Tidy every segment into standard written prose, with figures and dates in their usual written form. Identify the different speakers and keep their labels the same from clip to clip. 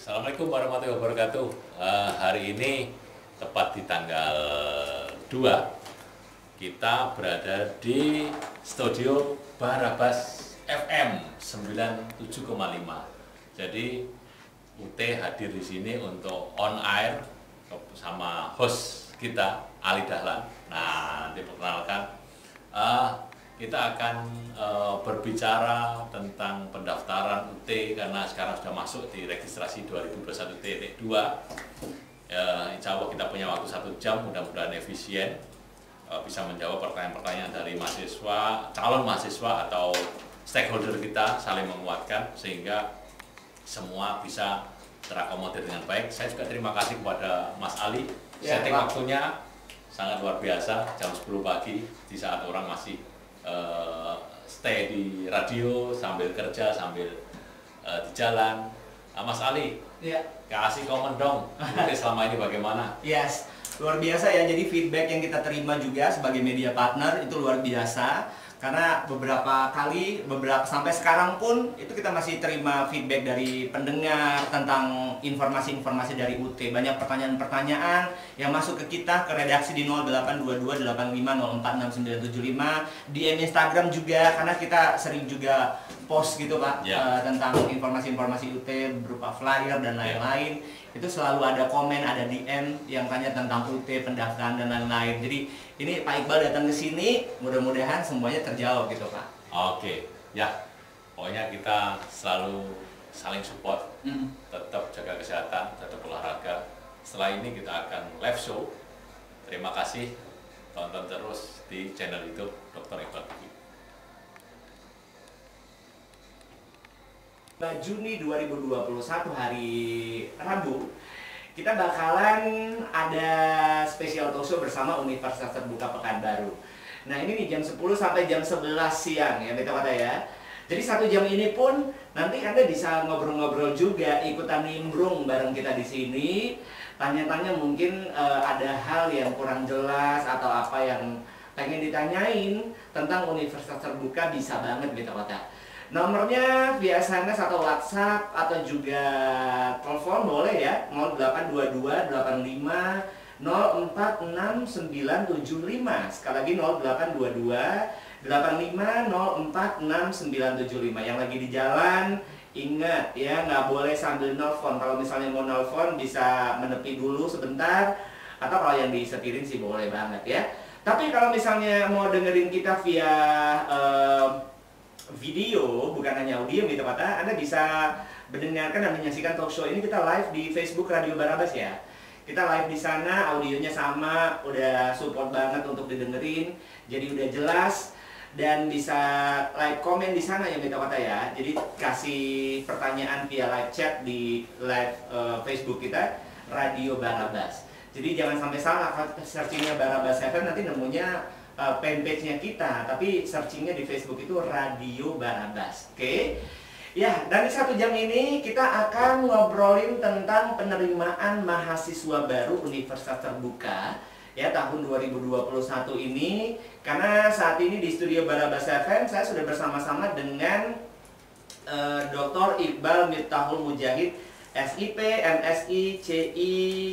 Speaker 1: Assalamualaikum warahmatullahi wabarakatuh. Hari ini tepat di tanggal 2 kita berada di studio Barabas FM 97,5. Jadi UT hadir di sini untuk on air sama host kita Ali Dahlan. Nah, nanti perkenalkan. Kita akan berbicara tentang pendaftaran UT karena sekarang sudah masuk di registrasi 2021 T2. Insya Allah kita punya waktu 1 jam, mudah-mudahan efisien, bisa menjawab pertanyaan-pertanyaan dari mahasiswa, calon mahasiswa atau stakeholder kita, saling menguatkan sehingga semua bisa terakomodir dengan baik. Saya juga terima kasih kepada Mas Ali, setting waktunya sangat luar biasa, jam 10 pagi di saat orang masih stay di radio sambil kerja sambil di jalan. Mas Ali, kasih komen dong, selama ini bagaimana?
Speaker 2: Yes, luar biasa ya. Jadi feedback yang kita terima juga sebagai media partner itu luar biasa. Karena beberapa kali, sampai sekarang pun itu kita masih terima feedback dari pendengar tentang informasi-informasi dari UT. Banyak pertanyaan-pertanyaan yang masuk ke kita, ke redaksi di 082285046975, DM Instagram juga, karena kita sering juga post gitu Pak, tentang informasi-informasi UT berupa flyer dan lain-lain. Itu selalu ada komen, ada DM yang tanya tentang UT, pendaftaran dan lain-lain. Jadi ini Pak Iqbal datang ke sini, mudah-mudahan semuanya terjawab gitu Pak.
Speaker 1: Oke, ya. Pokoknya kita selalu saling support, tetap jaga kesehatan, tetap olahraga. Setelah ini kita akan live show. Terima kasih, tonton terus di channel YouTube Dr. Iqbal TV.
Speaker 2: Juni 2021 hari Rabu, kita bakalan ada spesial talk show bersama Universitas Terbuka Pekanbaru. Nah ini nih jam 10 sampai jam 11 siang ya kita kata ya. Jadi 1 jam ini pun nanti Anda bisa ngobrol-ngobrol juga, ikutan nimbrung bareng kita di sini. Tanya-tanya mungkin ada hal yang kurang jelas atau apa yang pengen ditanyain tentang Universitas Terbuka, bisa banget kita kata. Nomornya via SMS atau WhatsApp atau juga telepon boleh ya, 0822 85 046975. Sekali lagi 0822 85 046975. Yang lagi di jalan ingat ya, nggak boleh sambil nelfon. Kalau misalnya mau nelfon bisa menepi dulu sebentar, atau kalau yang disetirin sih boleh banget ya. Tapi kalau misalnya mau dengerin kita via video, bukan hanya audio gitu kata, Anda bisa mendengarkan dan menyaksikan talk show ini. Kita live di Facebook Radio Barabas ya. Kita live di sana, audionya sama, udah support banget untuk didengerin, jadi udah jelas dan bisa like komen di sana ya kita kata ya. Jadi kasih pertanyaan via live chat di live Facebook kita Radio Barabas. Jadi jangan sampai salah, searchingnya Barabas FM nanti nemunya fanpage-nya kita, tapi searchingnya di Facebook itu Radio Barabas. Oke? Ya, dan di 1 jam ini kita akan ngobrolin tentang penerimaan mahasiswa baru Universitas Terbuka ya tahun 2021 ini. Karena saat ini di studio Barabas FM saya sudah bersama-sama dengan Dr. Iqbal Miftahul Mujahid, SIP, MSI, CI,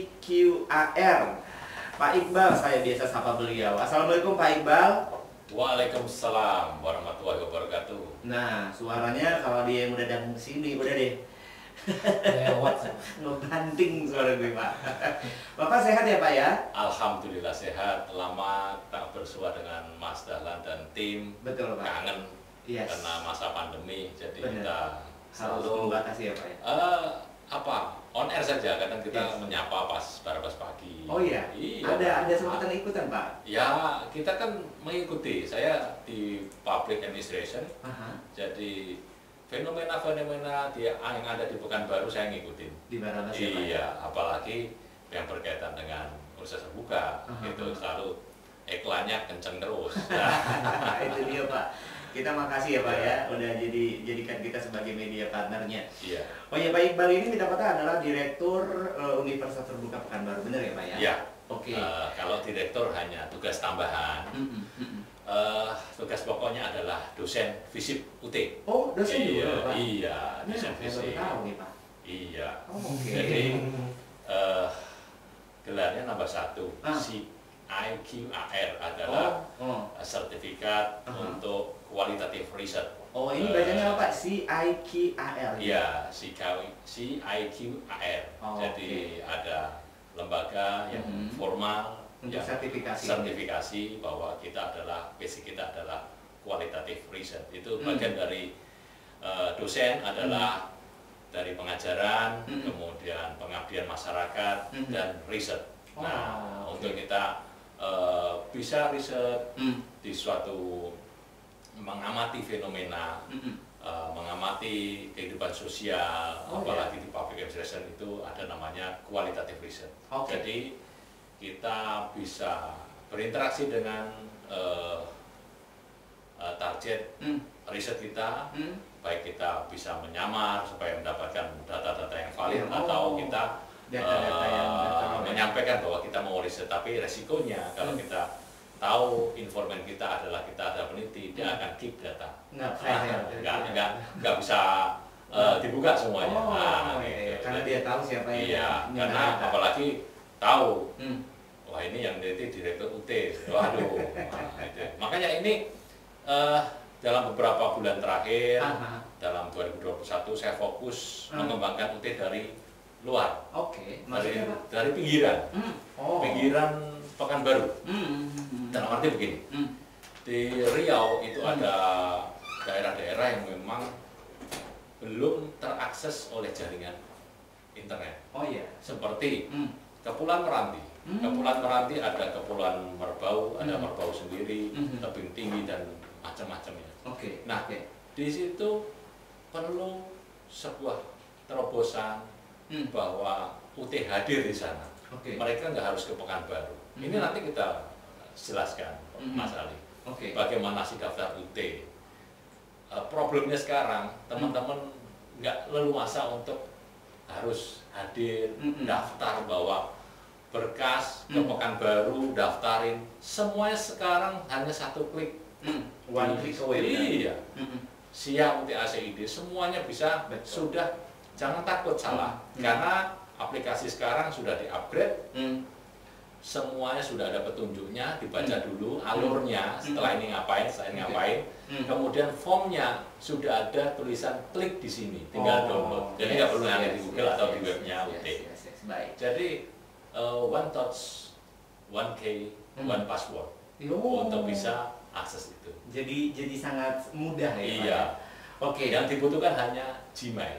Speaker 2: QAR. Pak Iqbal, saya biasa sapa beliau. Assalamualaikum Pak Iqbal.
Speaker 1: Waalaikumsalam warahmatullahi wabarakatuh.
Speaker 2: Nah, suaranya kalau dia yang udah datang ke sini, udah deh.
Speaker 3: Lewat.
Speaker 2: Ngebanting suara gue Pak. Bapak sehat ya Pak ya?
Speaker 1: Alhamdulillah sehat. Lama tak bersua dengan Mas Dahlan dan tim.
Speaker 2: Betul Pak.
Speaker 1: Kangen karena masa pandemi, jadi kita
Speaker 2: harus
Speaker 1: selalu
Speaker 2: membatasi ya Pak ya?
Speaker 1: on air saja, kadang kita menyapa pas Barabas pagi.
Speaker 2: Oh iya? Ada kesempatan ikutan Pak?
Speaker 1: Ya, kita kan mengikuti. Saya di public administration, jadi fenomena-fenomena yang ada di Pekanbaru saya ngikutin.
Speaker 2: Di Barabas ya Pak?
Speaker 1: Iya, apalagi yang berkaitan dengan Universitas Terbuka, itu selalu iklannya kenceng terus.
Speaker 2: Itu dia Pak. Kita makasih ya Pak ya, udah jadikan kita sebagai media partnernya.
Speaker 1: Iya.
Speaker 2: Oh ya Pak Iqbal ini kita kata adalah Direktur Universitas Terbuka Pekanbaru, benar ya Pak ya?
Speaker 1: Iya.
Speaker 2: Oke.
Speaker 1: Kalau direktur hanya tugas tambahan. Tugas pokoknya adalah dosen FISIP UT.
Speaker 2: Oh, dosen juga Pak?
Speaker 1: Iya, dosen
Speaker 2: Saya
Speaker 1: FISIP.
Speaker 2: baru tahu nih Pak.
Speaker 1: Iya.
Speaker 2: Oh, oke.
Speaker 1: Jadi gelarnya nambah satu,
Speaker 2: Ah.
Speaker 1: CIQAR adalah sertifikat untuk qualitative research.
Speaker 2: Oh, ini bacanya apa Pak? CIQAR.
Speaker 1: Iya, CIQAR.
Speaker 2: Oh,
Speaker 1: Jadi ada lembaga yang formal
Speaker 2: Untuk
Speaker 1: yang sertifikasi bahwa kita adalah basic kita adalah qualitative research. Itu bagian dari dosen adalah dari pengajaran, kemudian pengabdian masyarakat dan riset. Nah, untuk kita bisa riset di suatu mengamati fenomena, mengamati kehidupan sosial, apalagi di public administration itu ada namanya qualitative research. Jadi kita bisa berinteraksi dengan target riset kita, baik kita bisa menyamar supaya mendapatkan data-data yang valid atau kita menyampaikan bahwa kita mau riset, tapi resikonya kalau kita tahu informan kita adalah kita ada peneliti, dia akan keep data. Nggak bisa dibuka semuanya.
Speaker 2: Karena dia tahu siapa yang
Speaker 1: iya, karena apalagi tahu wah ini yang peneliti direktur UT. Waduh. Makanya ini dalam beberapa bulan terakhir dalam 2021 saya fokus mengembangkan UT dari luar. Dari pinggiran. Pinggiran Pekanbaru. Dalam arti begini. Di Riau itu ada daerah-daerah yang memang belum terakses oleh jaringan internet. Seperti Kepulauan Meranti. Kepulauan Meranti ada Kepulauan Merbau, ada Merbau sendiri, tebing tinggi dan macam-macamnya. Nah, di situ perlu sebuah terobosan bahwa UT hadir di sana. Mereka nggak harus ke Pekanbaru. Ini nanti kita jelaskan, Mas Ali. Bagaimana sih daftar UT? Problemnya sekarang teman-teman nggak leluasa untuk harus hadir, daftar bawa berkas ke Pekanbaru, daftarin. Semuanya sekarang hanya satu klik.
Speaker 2: One click away.
Speaker 1: Iya. SIA UT ACID semuanya bisa. Sudah, jangan takut salah. Karena aplikasi sekarang sudah di-upgrade. Semuanya sudah ada petunjuknya, dibaca dulu alurnya, setelah ini ngapain, setelah ini ngapain. Kemudian formnya sudah ada tulisan klik di sini, tinggal download. Jadi nggak perlu nyari di Google atau di webnya UT. Jadi one touch, one key, one password untuk bisa akses itu.
Speaker 2: Jadi sangat mudah ya.
Speaker 1: Iya. Yang dibutuhkan hanya Gmail.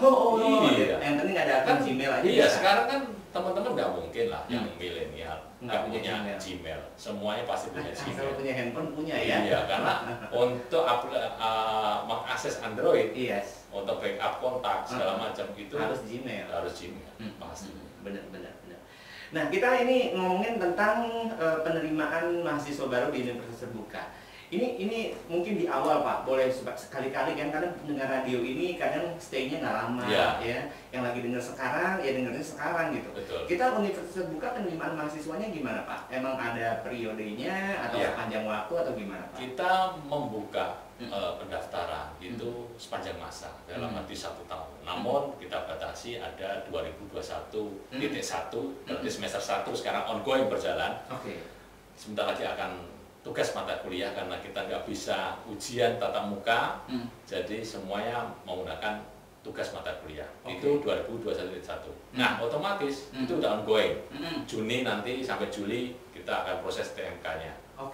Speaker 2: Iya. Yang penting ada akun Gmail aja.
Speaker 1: Iya, sekarang kan teman-teman nggak mungkin lah yang milenial nggak punya Gmail. Semuanya pasti punya Gmail.
Speaker 2: Kalau punya handphone punya ya.
Speaker 1: Iya, karena untuk mengakses Android, untuk backup kontak segala macam itu
Speaker 2: harus Gmail.
Speaker 1: Pasti.
Speaker 2: Benar. Nah, kita ini ngomongin tentang penerimaan mahasiswa baru di Universitas Terbuka. Ini mungkin di awal Pak, boleh sekali-kali kan, kadang pendengar radio ini kadang stay-nya nggak lama ya. Yang lagi dengar sekarang, ya dengarnya sekarang gitu.
Speaker 1: Betul.
Speaker 2: Kita Universitas Terbuka penerimaan mahasiswanya gimana Pak? Emang ada periodenya atau sepanjang waktu atau gimana Pak?
Speaker 1: Kita membuka pendaftaran itu sepanjang masa, dalam arti 1 tahun. Namun kita batasi ada 2021.1, berarti semester 1 sekarang ongoing berjalan. Sebentar lagi akan tugas mata kuliah karena kita nggak bisa ujian tatap muka, jadi semuanya menggunakan tugas mata kuliah. Itu 2021. Nah, otomatis itu udah ongoing. Juni nanti sampai Juli kita akan proses TMK-nya.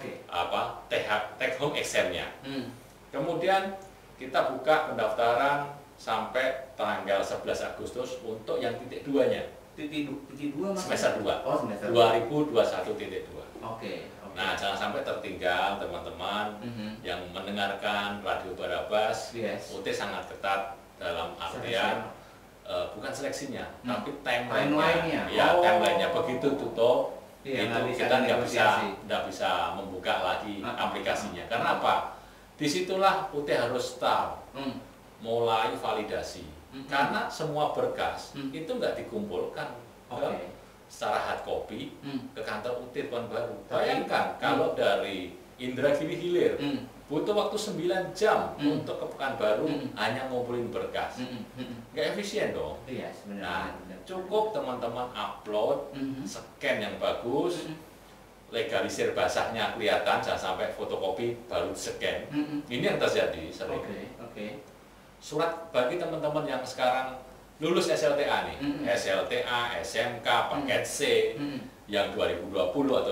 Speaker 1: Take home exam-nya. Kemudian kita buka pendaftaran sampai tanggal 11 Agustus untuk yang titik 2-nya.
Speaker 2: Titik 2
Speaker 1: semester 2.
Speaker 2: Semester
Speaker 1: 2021.2. Nah, jangan sampai tertinggal teman-teman yang mendengarkan Radio Barabas. UT sangat ketat dalam artian bukan seleksinya, tapi timeline-nya. Timeline-nya begitu tutup, itu kita nggak bisa membuka lagi aplikasinya. Karena apa? Disitulah UT harus start, mulai validasi. Karena semua berkas itu nggak dikumpulkan secara hard copy ke kantor UT Pekanbaru. Bayangkan kalau dari Indra Giri Hilir. Butuh waktu 9 jam untuk ke Pekanbaru hanya ngumpulin berkas. Nggak efisien dong.
Speaker 2: Iya, sebenarnya.
Speaker 1: Nah, cukup teman-teman upload, scan yang bagus, legalisir basahnya kelihatan, jangan sampai fotokopi baru scan. Ini yang terjadi sering.
Speaker 2: Oke.
Speaker 1: Surat bagi teman-teman yang sekarang lulus SLTA nih, SLTA, SMK, paket C, yang 2020 atau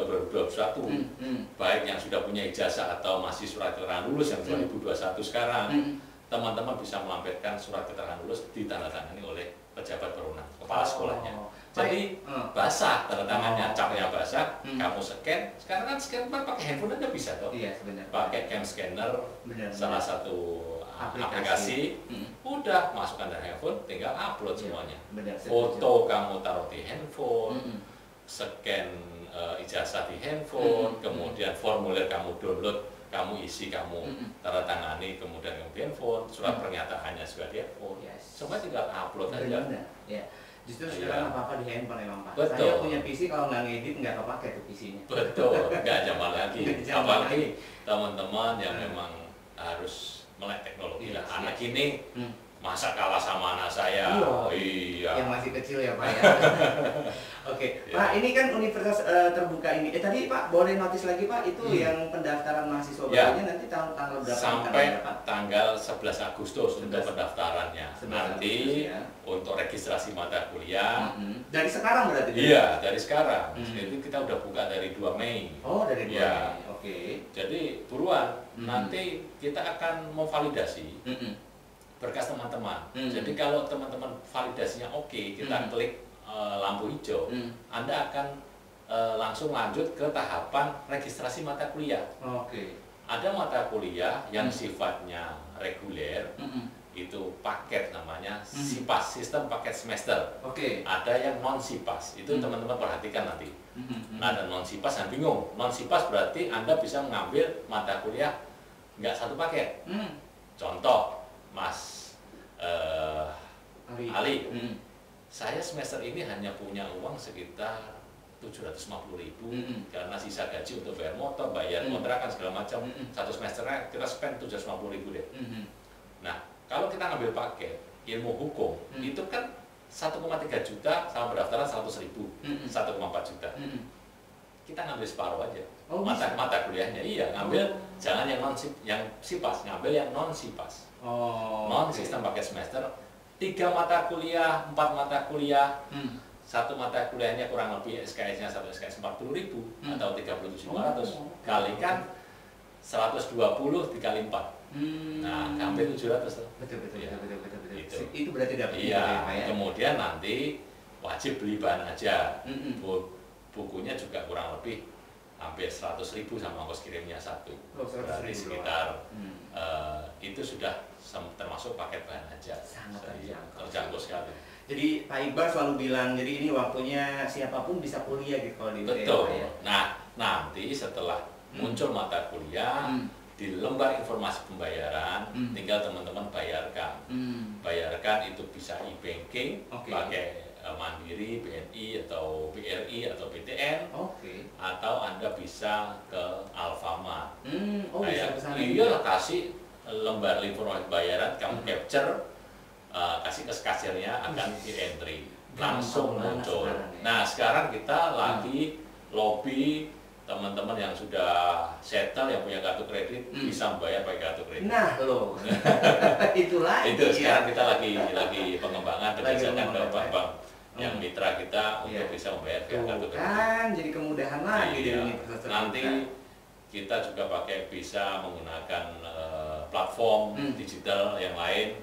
Speaker 1: 2021, baik yang sudah punya ijazah atau masih surat keterangan lulus yang 2021 sekarang, teman-teman bisa melampirkan surat keterangan lulus ditandatangani oleh pejabat berwenang, kepala sekolahnya. Jadi basah tanda tangannya, capnya basah, kamu scan. Sekarang kan scan pakai handphone aja bisa toh.
Speaker 2: Iya, sebenarnya.
Speaker 1: Pakai cam scanner, salah satu aplikasi, udah masukkan dari handphone, tinggal upload semuanya. Foto kamu taruh di handphone, scan ijazah di handphone, kemudian formulir kamu download, kamu isi, kamu tanda tangani, kemudian kamu di handphone, surat pernyataannya juga di handphone, semua tinggal upload aja.
Speaker 2: Ya. Justru sekarang apa-apa di handphone emang Pak.
Speaker 1: Betul.
Speaker 2: Saya punya PC kalau nggak ngedit nggak kepake tuh PC-nya.
Speaker 1: Betul, nggak zaman lagi. Apalagi teman-teman yang memang harus melek teknologi lah. Anak ini masa kalah sama anak saya? Iya.
Speaker 2: Yang masih kecil ya Pak ya. Oke, Pak, ini kan universitas terbuka ini. Tadi Pak boleh notis lagi Pak, itu yang pendaftaran mahasiswa barunya nanti tanggal berapa?
Speaker 1: Sampai tanggal 11 Agustus untuk pendaftarannya. Nanti untuk registrasi mata kuliah.
Speaker 2: Dari sekarang berarti?
Speaker 1: Iya, dari sekarang. Jadi kita udah buka dari 2 Mei.
Speaker 2: Oh, dari 2 Mei. Oke.
Speaker 1: Jadi buruan, nanti kita akan memvalidasi berkas teman-teman. Jadi kalau teman-teman validasinya oke, kita klik lampu hijau, Anda akan langsung lanjut ke tahapan registrasi mata kuliah. Ada mata kuliah yang sifatnya reguler, itu paket namanya SIPAS, sistem paket semester. Ada yang non SIPAS, itu teman-teman perhatikan nanti. Nah, ada non SIPAS, yang bingung. Non SIPAS berarti Anda bisa mengambil mata kuliah nggak satu paket. Contoh, Mas Ali, saya semester ini hanya punya uang sekitar 750.000 karena sisa gaji untuk bayar motor, bayar kontrakan segala macam. Satu semesternya kita spend 750.000 deh. Nah, kalau kita ngambil paket ilmu hukum, itu kan 1,3 juta sama pendaftaran 100.000, 1,4 juta. Kita ngambil separuh aja. Mata kuliahnya, ngambil jangan yang SIPAS, ngambil yang non SIPAS. Non sistem paket semester, 3 mata kuliah, 4 mata kuliah, satu mata kuliahnya kurang lebih SKS-nya satu SKS 40.000 atau 37.500 kalikan 120 dikali 4. Nah, hampir 700 tuh.
Speaker 2: Betul. Itu berarti dapat
Speaker 1: ya. Kemudian nanti wajib beli bahan aja. Bukunya juga kurang lebih hampir 100.000 sama ongkos kirimnya satu. Berarti sekitar itu sudah termasuk paket bahan aja.
Speaker 2: Sangat
Speaker 1: terjangkau sekali.
Speaker 2: Jadi Pak Iqbal selalu bilang, jadi ini waktunya siapapun bisa kuliah gitu kalau di
Speaker 1: Betul. Ya. Nah, nanti setelah muncul mata kuliah, di lembar informasi pembayaran, tinggal teman-teman bayarkan. Bayarkan itu bisa e-banking, pakai Mandiri, BNI, atau BRI, atau BTN, atau Anda bisa ke Alfamart. Iya, kasih lembar informasi bayaran, kamu capture, kasih ke kasirnya, akan di entry, langsung muncul. Nah, sekarang kita lagi lobby teman-teman yang sudah settle, yang punya kartu kredit, bisa membayar pakai kartu kredit.
Speaker 2: Nah, loh. Itulah.
Speaker 1: Itu sekarang kita lagi pengembangan, penjajakan ke bank-bank yang mitra kita untuk bisa membayar via kartu kredit.
Speaker 2: Kan jadi kemudahan lagi di universitas.
Speaker 1: Nanti kita juga bisa menggunakan platform digital yang lain.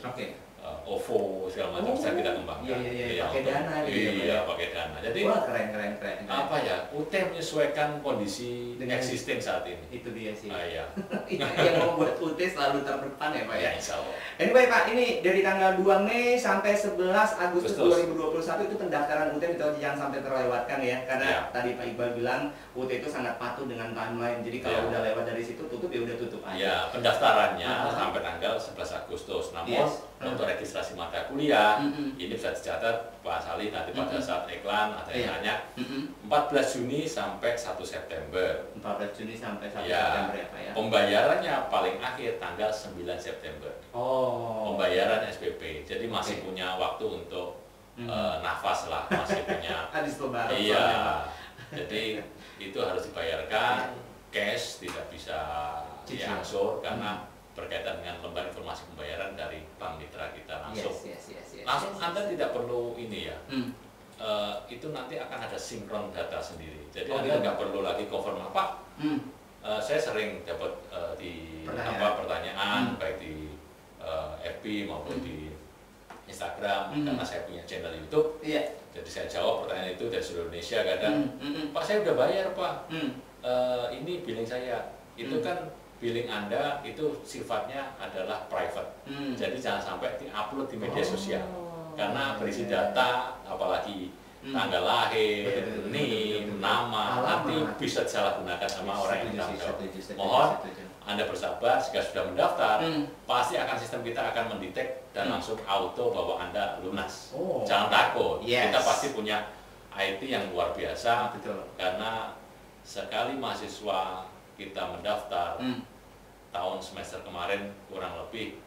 Speaker 1: OVO segala macam bisa kita kembangkan.
Speaker 2: Pakai dana gitu.
Speaker 1: Iya, pakai dana. Jadi
Speaker 2: keren.
Speaker 1: Apa ya? UT menyesuaikan kondisi existing saat ini.
Speaker 2: Itu dia sih.
Speaker 1: Iya.
Speaker 2: Yang membuat UT selalu terdepan ya Pak ya.
Speaker 1: Insya Allah.
Speaker 2: Anyway Pak, ini dari tanggal 2 Mei sampai 11 Agustus 2021 itu pendaftaran UT itu jangan sampai terlewatkan ya. Karena tadi Pak Iqbal bilang UT itu sangat patuh dengan timeline. Jadi kalau udah lewat dari situ tutup ya udah tutup aja.
Speaker 1: Ya, pendaftarannya sampai tanggal 11 Agustus. Namun untuk registrasi mata kuliah, ini bisa dicatat Pak Sali nanti pada saat iklan ada yang tanya 14 Juni sampai 1 September.
Speaker 2: 14 Juni sampai 1
Speaker 1: Ya,
Speaker 2: September ya Pak ya.
Speaker 1: pembayarannya paling akhir tanggal 9 September.
Speaker 2: Oh.
Speaker 1: Pembayaran SPP, jadi masih punya waktu untuk nafas lah, masih punya.
Speaker 2: Habis lebaran.
Speaker 1: Iya, jadi itu harus dibayarkan cash, tidak bisa diangsur karena berkaitan dengan lembar informasi pembayaran dari bank mitra kita langsung.
Speaker 2: Yes.
Speaker 1: Langsung Anda tidak perlu ini ya. Itu nanti akan ada sinkron data sendiri. Jadi Anda nggak perlu lagi confirm apa. Saya sering dapat di pertanyaan baik di FB maupun di Instagram karena saya punya channel YouTube.
Speaker 2: Iya.
Speaker 1: Jadi saya jawab pertanyaan itu dari seluruh Indonesia kadang. Pak, saya udah bayar Pak. Ini billing saya. Itu kan billing Anda itu sifatnya adalah private. Jadi jangan sampai di-upload di media sosial. Karena berisi data, apalagi tanggal lahir, NIM, nama, nanti bisa disalahgunakan sama orang yang bertanggung jawab. Mohon Anda bersabar, jika sudah mendaftar, pasti akan sistem kita akan mendetek dan langsung auto bahwa Anda lunas. Jangan takut, kita pasti punya IT yang luar biasa.
Speaker 2: Betul.
Speaker 1: Karena sekali mahasiswa kita mendaftar tahun semester kemarin kurang lebih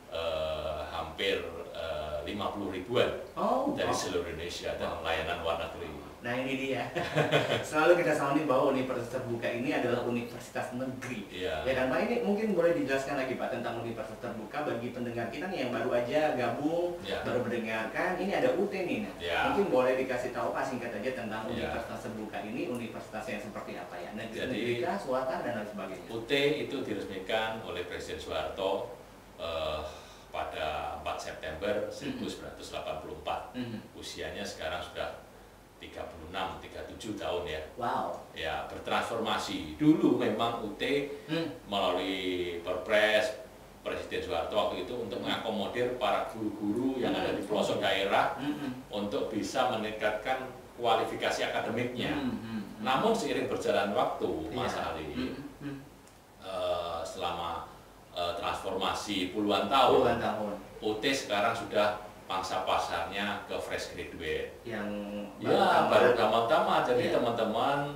Speaker 1: hampir 50 ribuan dari seluruh Indonesia dan layanan luar negeri.
Speaker 2: Nah ini dia, selalu kita sounding bahwa universitas terbuka ini adalah universitas negeri. Ya kan Pak, ini mungkin boleh dijelaskan lagi Pak tentang universitas terbuka bagi pendengar kita nih yang baru aja gabung, baru mendengarkan, ini ada UT nih. Mungkin boleh dikasih tahu Pak singkat aja tentang universitas terbuka ini, universitas yang seperti apa ya? Negeri kah, swasta dan lain sebagainya.
Speaker 1: UT itu diresmikan oleh Presiden Soeharto pada 4 September 1984. Usianya sekarang sudah 36-37 tahun ya.
Speaker 2: Wow.
Speaker 1: Ya, bertransformasi. Dulu memang UT melalui Perpres Presiden Soeharto waktu itu untuk mengakomodir para guru-guru yang ada di pelosok daerah untuk bisa meningkatkan kualifikasi akademiknya. Namun seiring berjalan waktu, Mas Ali, selama transformasi puluhan tahun, UT sekarang sudah pangsa pasarnya ke fresh graduate
Speaker 2: yang
Speaker 1: baru tamat. Jadi teman-teman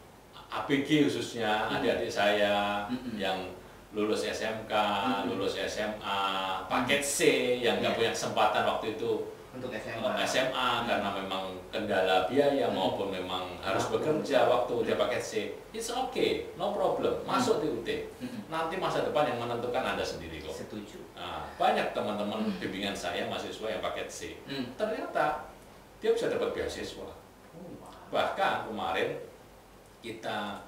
Speaker 1: ABG khususnya adik-adik saya yang lulus SMK, lulus SMA, paket C yang nggak punya kesempatan waktu itu
Speaker 2: untuk
Speaker 1: SMA karena memang kendala biaya maupun memang harus bekerja waktu dia paket C, it's okay, no problem, masuk di UT. Nanti masa depan yang menentukan Anda sendiri kok.
Speaker 2: Setuju.
Speaker 1: Nah, banyak teman-teman bimbingan saya mahasiswa yang paket C, ternyata dia bisa dapat beasiswa. Bahkan kemarin kita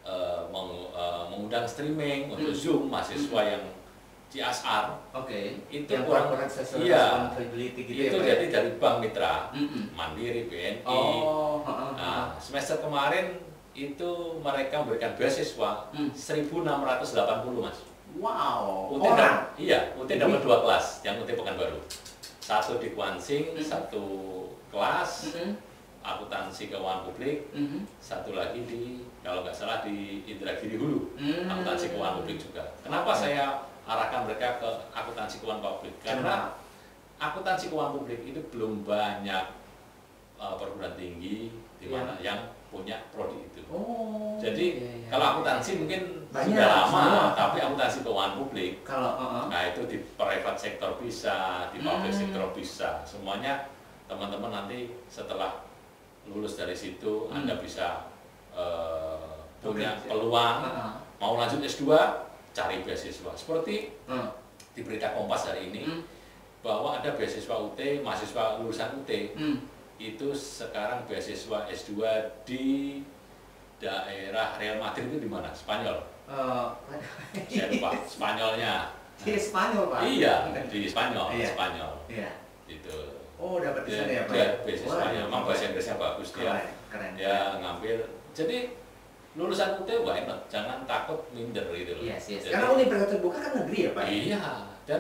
Speaker 1: mengundang streaming untuk Zoom mahasiswa yang CSR. Itu
Speaker 2: yang
Speaker 1: kurang
Speaker 2: responsibility gitu
Speaker 1: itu
Speaker 2: ya,
Speaker 1: jadi dari bank mitra Mandiri, BNI. Nah, semester kemarin itu mereka memberikan beasiswa 1.680 Mas.
Speaker 2: Wow.
Speaker 1: UT dapat 2 kelas, yang UT Pekanbaru. Satu di Kuansing, satu kelas akuntansi keuangan publik, satu lagi di kalau nggak salah di Indragiri Hulu, akuntansi keuangan publik juga. Kenapa saya arahkan mereka ke akuntansi keuangan publik? Karena akuntansi keuangan publik itu belum banyak perguruan tinggi di mana yang punya prodi itu. Jadi kalau akuntansi mungkin sudah lama, tapi akuntansi keuangan publik, nah itu di private sektor bisa, di public sektor bisa, semuanya teman-teman nanti setelah lulus dari situ Anda bisa punya peluang mau lanjut S2 cari beasiswa seperti di berita Kompas hari ini bahwa ada beasiswa UT, mahasiswa lulusan UT itu sekarang beasiswa S2 di daerah Real Madrid itu di mana? Spanyol. Saya lupa Spanyolnya.
Speaker 2: Di Spanyol Pak?
Speaker 1: Iya, di Spanyol. Spanyol.
Speaker 2: Iya.
Speaker 1: Itu.
Speaker 2: Oh, dapat di sana ya Pak?
Speaker 1: Dia beasiswanya, memang bahasa Inggrisnya bagus dia.
Speaker 2: Keren.
Speaker 1: Dia ngambil. Jadi lulusan UT why not? Jangan takut minder gitu loh.
Speaker 2: Yes. Karena universitas terbuka kan negeri ya Pak?
Speaker 1: Iya, dan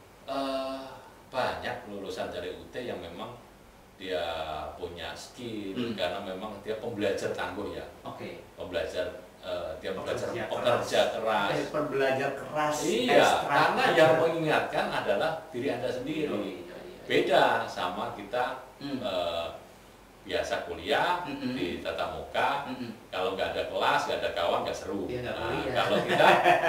Speaker 1: banyak lulusan dari UT yang memang dia punya skill karena memang dia pembelajar tangguh ya. Pembelajar dia belajar
Speaker 2: Pekerja
Speaker 1: pekerja keras.
Speaker 2: Belajar keras.
Speaker 1: Iya,
Speaker 2: ekstra
Speaker 1: karena
Speaker 2: kerja.
Speaker 1: yang mengingatkan adalah diri Anda sendiri. Beda sama kita biasa kuliah di tatap muka. Kalau nggak ada kelas, nggak ada kawan, nggak seru.
Speaker 2: Iya, nggak
Speaker 1: Nah,
Speaker 2: kuliah.
Speaker 1: kalau kita,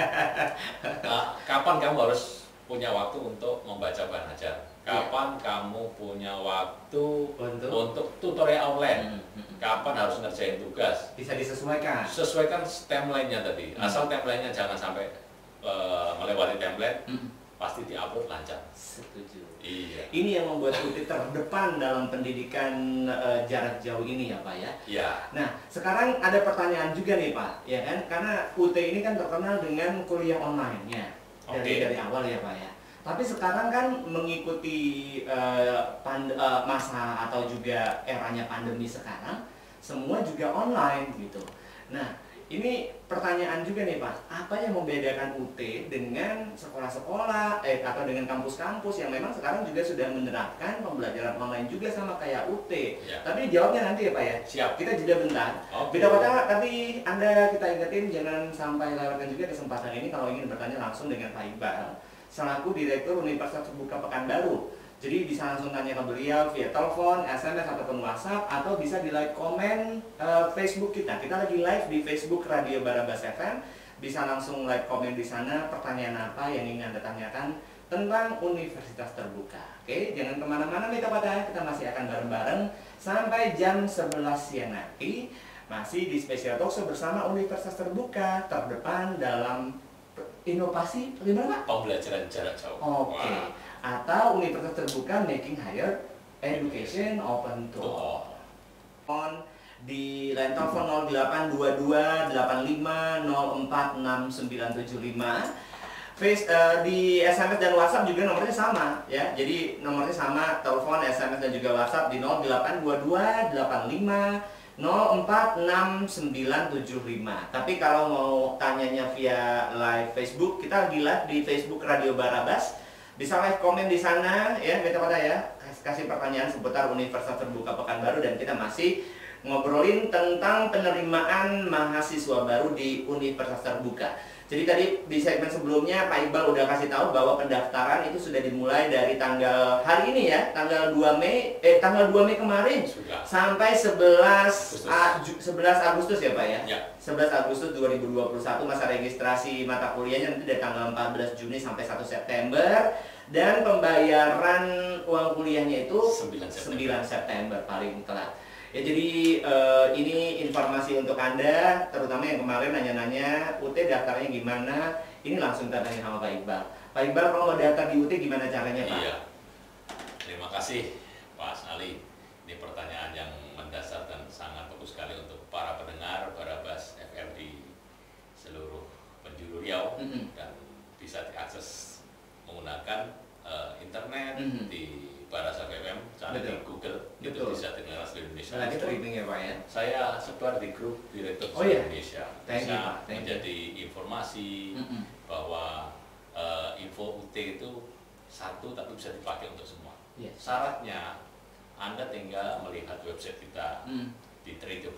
Speaker 1: kapan kamu harus punya waktu untuk membaca bahan ajar? Kapan kamu punya waktu untuk tutorial online? Kapan harus ngerjain tugas?
Speaker 2: Bisa disesuaikan.
Speaker 1: Sesuaikan timeline-nya tadi. Asal timeline-nya jangan sampai melewati template, pasti diupload lancar.
Speaker 2: Setuju.
Speaker 1: Iya.
Speaker 2: Ini yang membuat UT terdepan dalam pendidikan jarak jauh ini ya Pak ya.
Speaker 1: Iya.
Speaker 2: Nah, sekarang ada pertanyaan juga nih Pak, ya kan? Karena UT ini kan terkenal dengan kuliah online-nya dari awal ya Pak ya. Tapi sekarang kan mengikuti masa atau juga eranya pandemi sekarang, semua juga online gitu. Nah, ini pertanyaan juga nih Pak, apa yang membedakan UT dengan sekolah-sekolah atau dengan kampus-kampus yang memang sekarang juga sudah menerapkan pembelajaran online juga sama kayak UT?
Speaker 1: Ya.
Speaker 2: Tapi jawabnya nanti ya Pak ya.
Speaker 1: Siap.
Speaker 2: Kita jeda bentar.
Speaker 1: Oke.
Speaker 2: Beda kota, tapi Anda kita ingetin jangan sampai lewatkan juga kesempatan ini kalau ingin bertanya langsung dengan Pak Iqbal selaku Direktur Universitas Terbuka Pekanbaru. Jadi bisa langsung tanya ke beliau via telepon, SMS ataupun WhatsApp, atau bisa di like komen Facebook kita. Kita lagi live di Facebook Radio Barabas FM. Bisa langsung like komen di sana pertanyaan apa yang ingin Anda tanyakan tentang Universitas Terbuka. Oke, jangan kemana-mana nih Pak, kita masih akan bareng-bareng sampai jam 11 siang nanti. Masih di Special Talkshow bersama Universitas Terbuka, terdepan dalam inovasi gimana Pak?
Speaker 1: Pembelajaran jarak jauh.
Speaker 2: Oke.
Speaker 1: Wah.
Speaker 2: Atau Universitas Terbuka Making Higher Education Open to All. On di line telepon 0822 85 04 6975. Di SMS dan WhatsApp juga nomornya sama ya. Jadi nomornya sama, telepon, SMS dan juga WhatsApp di 0822 85 046975. Tapi kalau mau tanyanya via live Facebook, kita lagi live di Facebook Radio Barabas. Bisa live komen di sana ya, kita pada ya. Kasih pertanyaan seputar Universitas Terbuka Pekanbaru dan kita masih ngobrolin tentang penerimaan mahasiswa baru di Universitas Terbuka. Jadi tadi di segmen sebelumnya Pak Iqbal udah kasih tahu bahwa pendaftaran itu sudah dimulai dari tanggal hari ini ya, tanggal 2 Mei kemarin
Speaker 1: Sudah.
Speaker 2: sampai 11 Agustus ya Pak ya.
Speaker 1: Ya.
Speaker 2: 11 Agustus 2021 masa registrasi mata kuliahnya nanti dari tanggal 14 Juni sampai 1 September dan pembayaran uang kuliahnya itu 9 September paling telat. Ya jadi ini informasi untuk Anda, terutama yang kemarin nanya-nanya UT daftarnya gimana, ini langsung tanya sama Pak Iqbal. Pak Iqbal kalau mau daftar di UT gimana caranya Pak?
Speaker 1: Iya. Terima kasih Pak Ali. Ini pertanyaan yang mendasar dan sangat bagus sekali untuk para pendengar Barabas FM di seluruh penjuru Riau dan bisa diakses menggunakan internet di Barabas FM, cari di Google, itu bisa dengar seluruh Indonesia.
Speaker 2: Lagi streaming ya Pak ya?
Speaker 1: Saya sebar di grup Direktur Indonesia. Bisa menjadi informasi bahwa info UT itu satu tapi bisa dipakai untuk semua. Syaratnya Anda tinggal melihat website kita di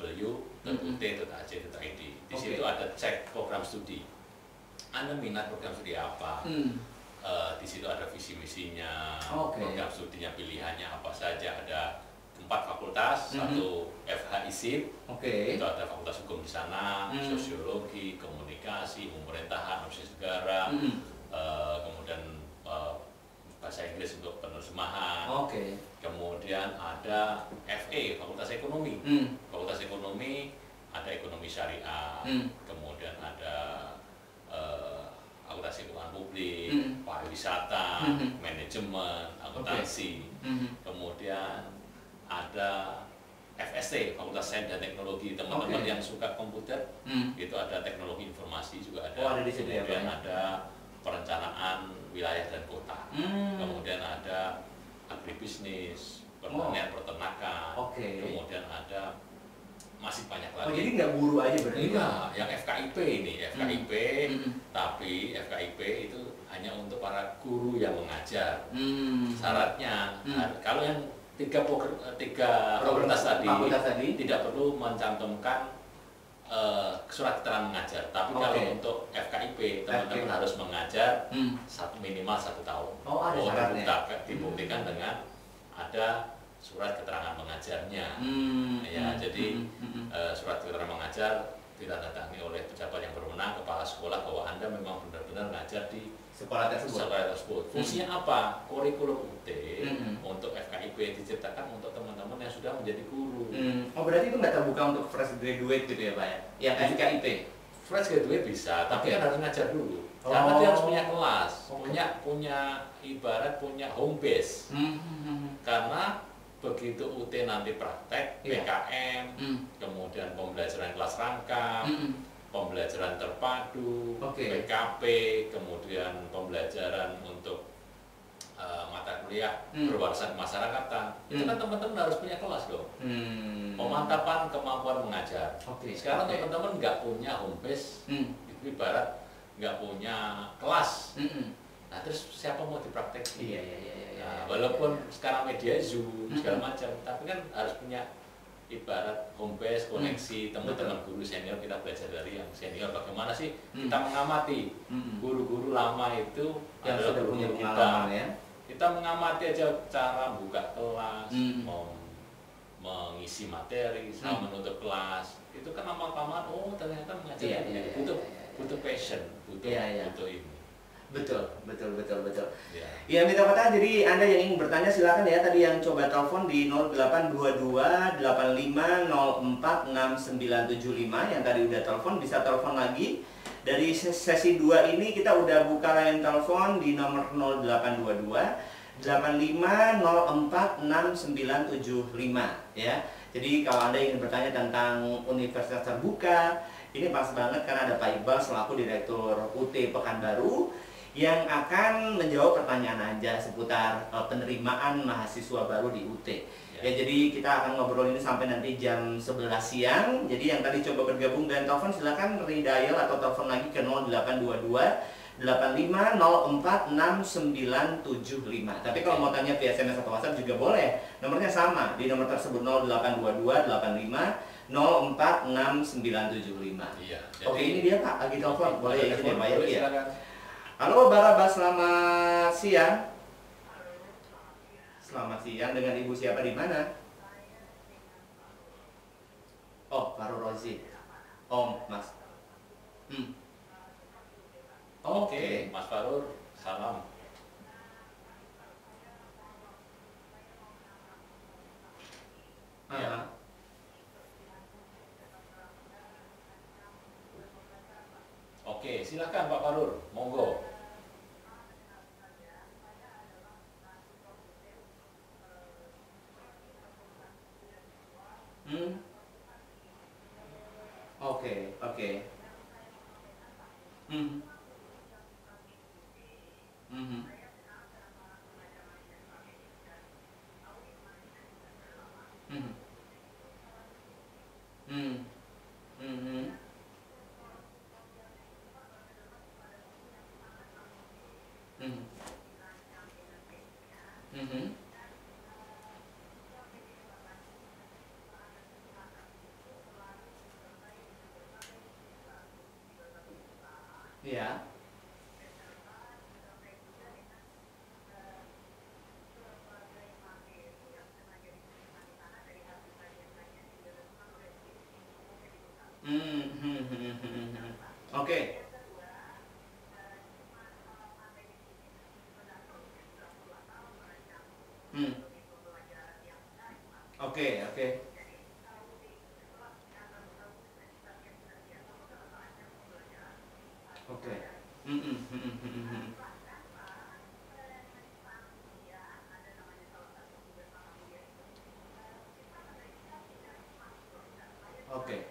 Speaker 1: www.ut.ac.id. Di situ ada cek program studi. Anda minat program studi apa? Di situ ada visi misinya, program studinya pilihannya apa saja, ada 4 fakultas, 1 FHISIP, itu ada fakultas hukum di sana, sosiologi, komunikasi, pemerintahan, administrasi negara, kemudian bahasa Inggris untuk penerjemahan, kemudian ada FE, fakultas ekonomi, fakultas ekonomi ada ekonomi syariah, kemudian ada akuntansi keuangan publik, pariwisata, manajemen, akuntansi, kemudian ada FST, Fakultas Sains dan Teknologi, teman-teman yang suka komputer, itu ada teknologi informasi juga ada, kemudian ada perencanaan wilayah dan kota, kemudian ada agribisnis, pertanian peternakan, kemudian ada masih banyak lagi.
Speaker 2: Oh jadi nggak guru aja berarti?
Speaker 1: Enggak, yang FKIP ini, FKIP, tapi FKIP itu hanya untuk para guru yang mengajar. Syaratnya, kalau yang tiga fakultas tadi tidak perlu mencantumkan surat keterangan mengajar. Tapi
Speaker 2: Oke.
Speaker 1: kalau untuk FKIP teman-teman
Speaker 2: FKIP.
Speaker 1: harus mengajar
Speaker 2: Hmm.
Speaker 1: minimal 1 tahun.
Speaker 2: Oh, ada syaratnya.
Speaker 1: Dibuktikan dengan ada surat keterangan mengajarnya. Ya,
Speaker 2: Hmm.
Speaker 1: jadi
Speaker 2: Hmm.
Speaker 1: surat keterangan mengajar ditandatangani oleh pejabat yang berwenang, kepala sekolah, bahwa Anda memang benar-benar mengajar di
Speaker 2: Sekolah tersebut.
Speaker 1: sekolah tersebut. Fungsinya apa? Kurikulum UT
Speaker 2: Hmm.
Speaker 1: untuk FKIP diciptakan untuk teman-teman yang sudah menjadi guru.
Speaker 2: Oh, berarti itu nggak terbuka untuk fresh graduate gitu ya Pak ya? Yang FKIP?
Speaker 1: Fresh graduate bisa, tapi
Speaker 2: Oke.
Speaker 1: kan harus ngajar dulu.
Speaker 2: Oh.
Speaker 1: Karena dia harus punya kelas,
Speaker 2: Oke.
Speaker 1: punya ibarat punya home base. Karena begitu UT nanti praktek,
Speaker 2: Iya.
Speaker 1: PKM, kemudian pembelajaran kelas rangkap, pembelajaran terpadu,
Speaker 2: Oke.
Speaker 1: PKP, kemudian pembelajaran untuk mata kuliah berwarisan kemasyarakatan. Itu kan teman-teman harus punya kelas dong. Pemantapan kemampuan mengajar.
Speaker 2: Oke.
Speaker 1: Sekarang
Speaker 2: Oke.
Speaker 1: teman-teman nggak punya home base, itu ibarat nggak punya kelas. Nah terus siapa mau dipraktekin?
Speaker 2: Iya.
Speaker 1: Nah, walaupun sekarang media Zoom segala macam, tapi kan harus punya ibarat home base, koneksi teman-teman guru senior. Kita belajar dari yang senior bagaimana sih kita mengamati guru-guru lama itu
Speaker 2: Yang
Speaker 1: adalah
Speaker 2: sudah punya
Speaker 1: guru kita.
Speaker 2: pengalaman ya.
Speaker 1: Kita mengamati aja cara buka kelas, mengisi materi, sama menutup kelas. Itu kan lama-kelamaan, oh ternyata mengajar
Speaker 2: Iya,
Speaker 1: butuh passion, butuh ini.
Speaker 2: Betul.
Speaker 1: Ya.
Speaker 2: Ya, Mitra Kota, jadi Anda yang ingin bertanya silakan ya, tadi yang coba telepon di 0822 8504 6975 yang tadi udah telepon, bisa telepon lagi. Dari sesi 2 ini kita udah buka line telepon di nomor 0822 8504 6975 ya. Jadi kalau Anda ingin bertanya tentang universitas terbuka, ini pas banget karena ada Pak Iqbal selaku Direktur UT Pekanbaru yang akan menjawab pertanyaan aja seputar penerimaan mahasiswa baru di UT. Ya, jadi kita akan ngobrol ini sampai nanti jam 11 siang. Jadi yang tadi coba bergabung dan telepon silakan redial atau telepon lagi ke 0822 8504 6975. Tapi kalau mau tanya via SMS atau WhatsApp juga boleh. Nomornya sama di nomor tersebut 0822 85 04 6975.
Speaker 1: Iya.
Speaker 2: Oke, ini dia Pak, lagi telepon. Boleh izin ya Pak ya? Iya.
Speaker 1: Silakan.
Speaker 2: Halo Barabas, selamat siang. Selamat siang, dengan Ibu siapa di mana? Oh, Faru Rozi. Om, Mas.
Speaker 1: Oke, Mas Farur, salam. Ya. Oke, silakan Pak Farur, monggo.
Speaker 2: Oke. Ya. Oke. Oke. Oke.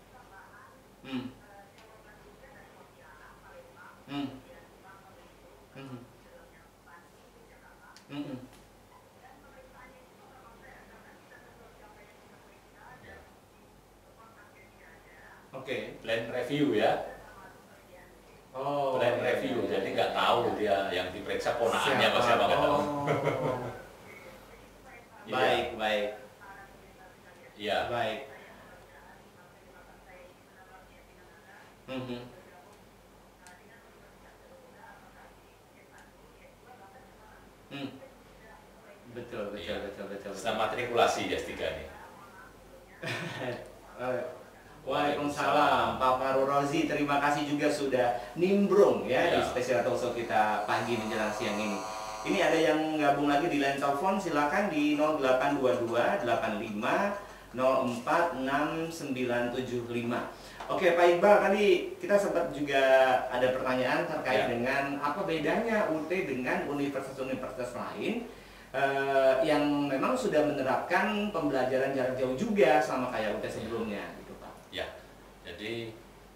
Speaker 2: Oke.
Speaker 1: Plan review ya.
Speaker 2: Oh.
Speaker 1: Plan review, jadi nggak tahu dia yang diperiksa ponakannya apa siapa nggak tahu.
Speaker 2: Baik.
Speaker 1: Iya.
Speaker 2: Baik. Mhm. Hmm. Betul, betul,
Speaker 1: Iya.
Speaker 2: betul, betul.
Speaker 1: Setelah matrikulasi S3 nih.
Speaker 2: Waalaikumsalam Pak Faru Rozi, terima kasih juga sudah nimbrung ya di
Speaker 1: Ya.
Speaker 2: spesial talkshow kita pagi menjelang siang ini. Ini ada yang gabung lagi di line telepon, silakan di 0822 85 04 6975. Oke Pak Iqbal, tadi kita sempat juga ada pertanyaan terkait
Speaker 1: Ya.
Speaker 2: dengan apa bedanya UT dengan universitas-universitas lain yang memang sudah menerapkan pembelajaran jarak jauh juga sama kayak UT sebelumnya gitu Pak.
Speaker 1: Ya, jadi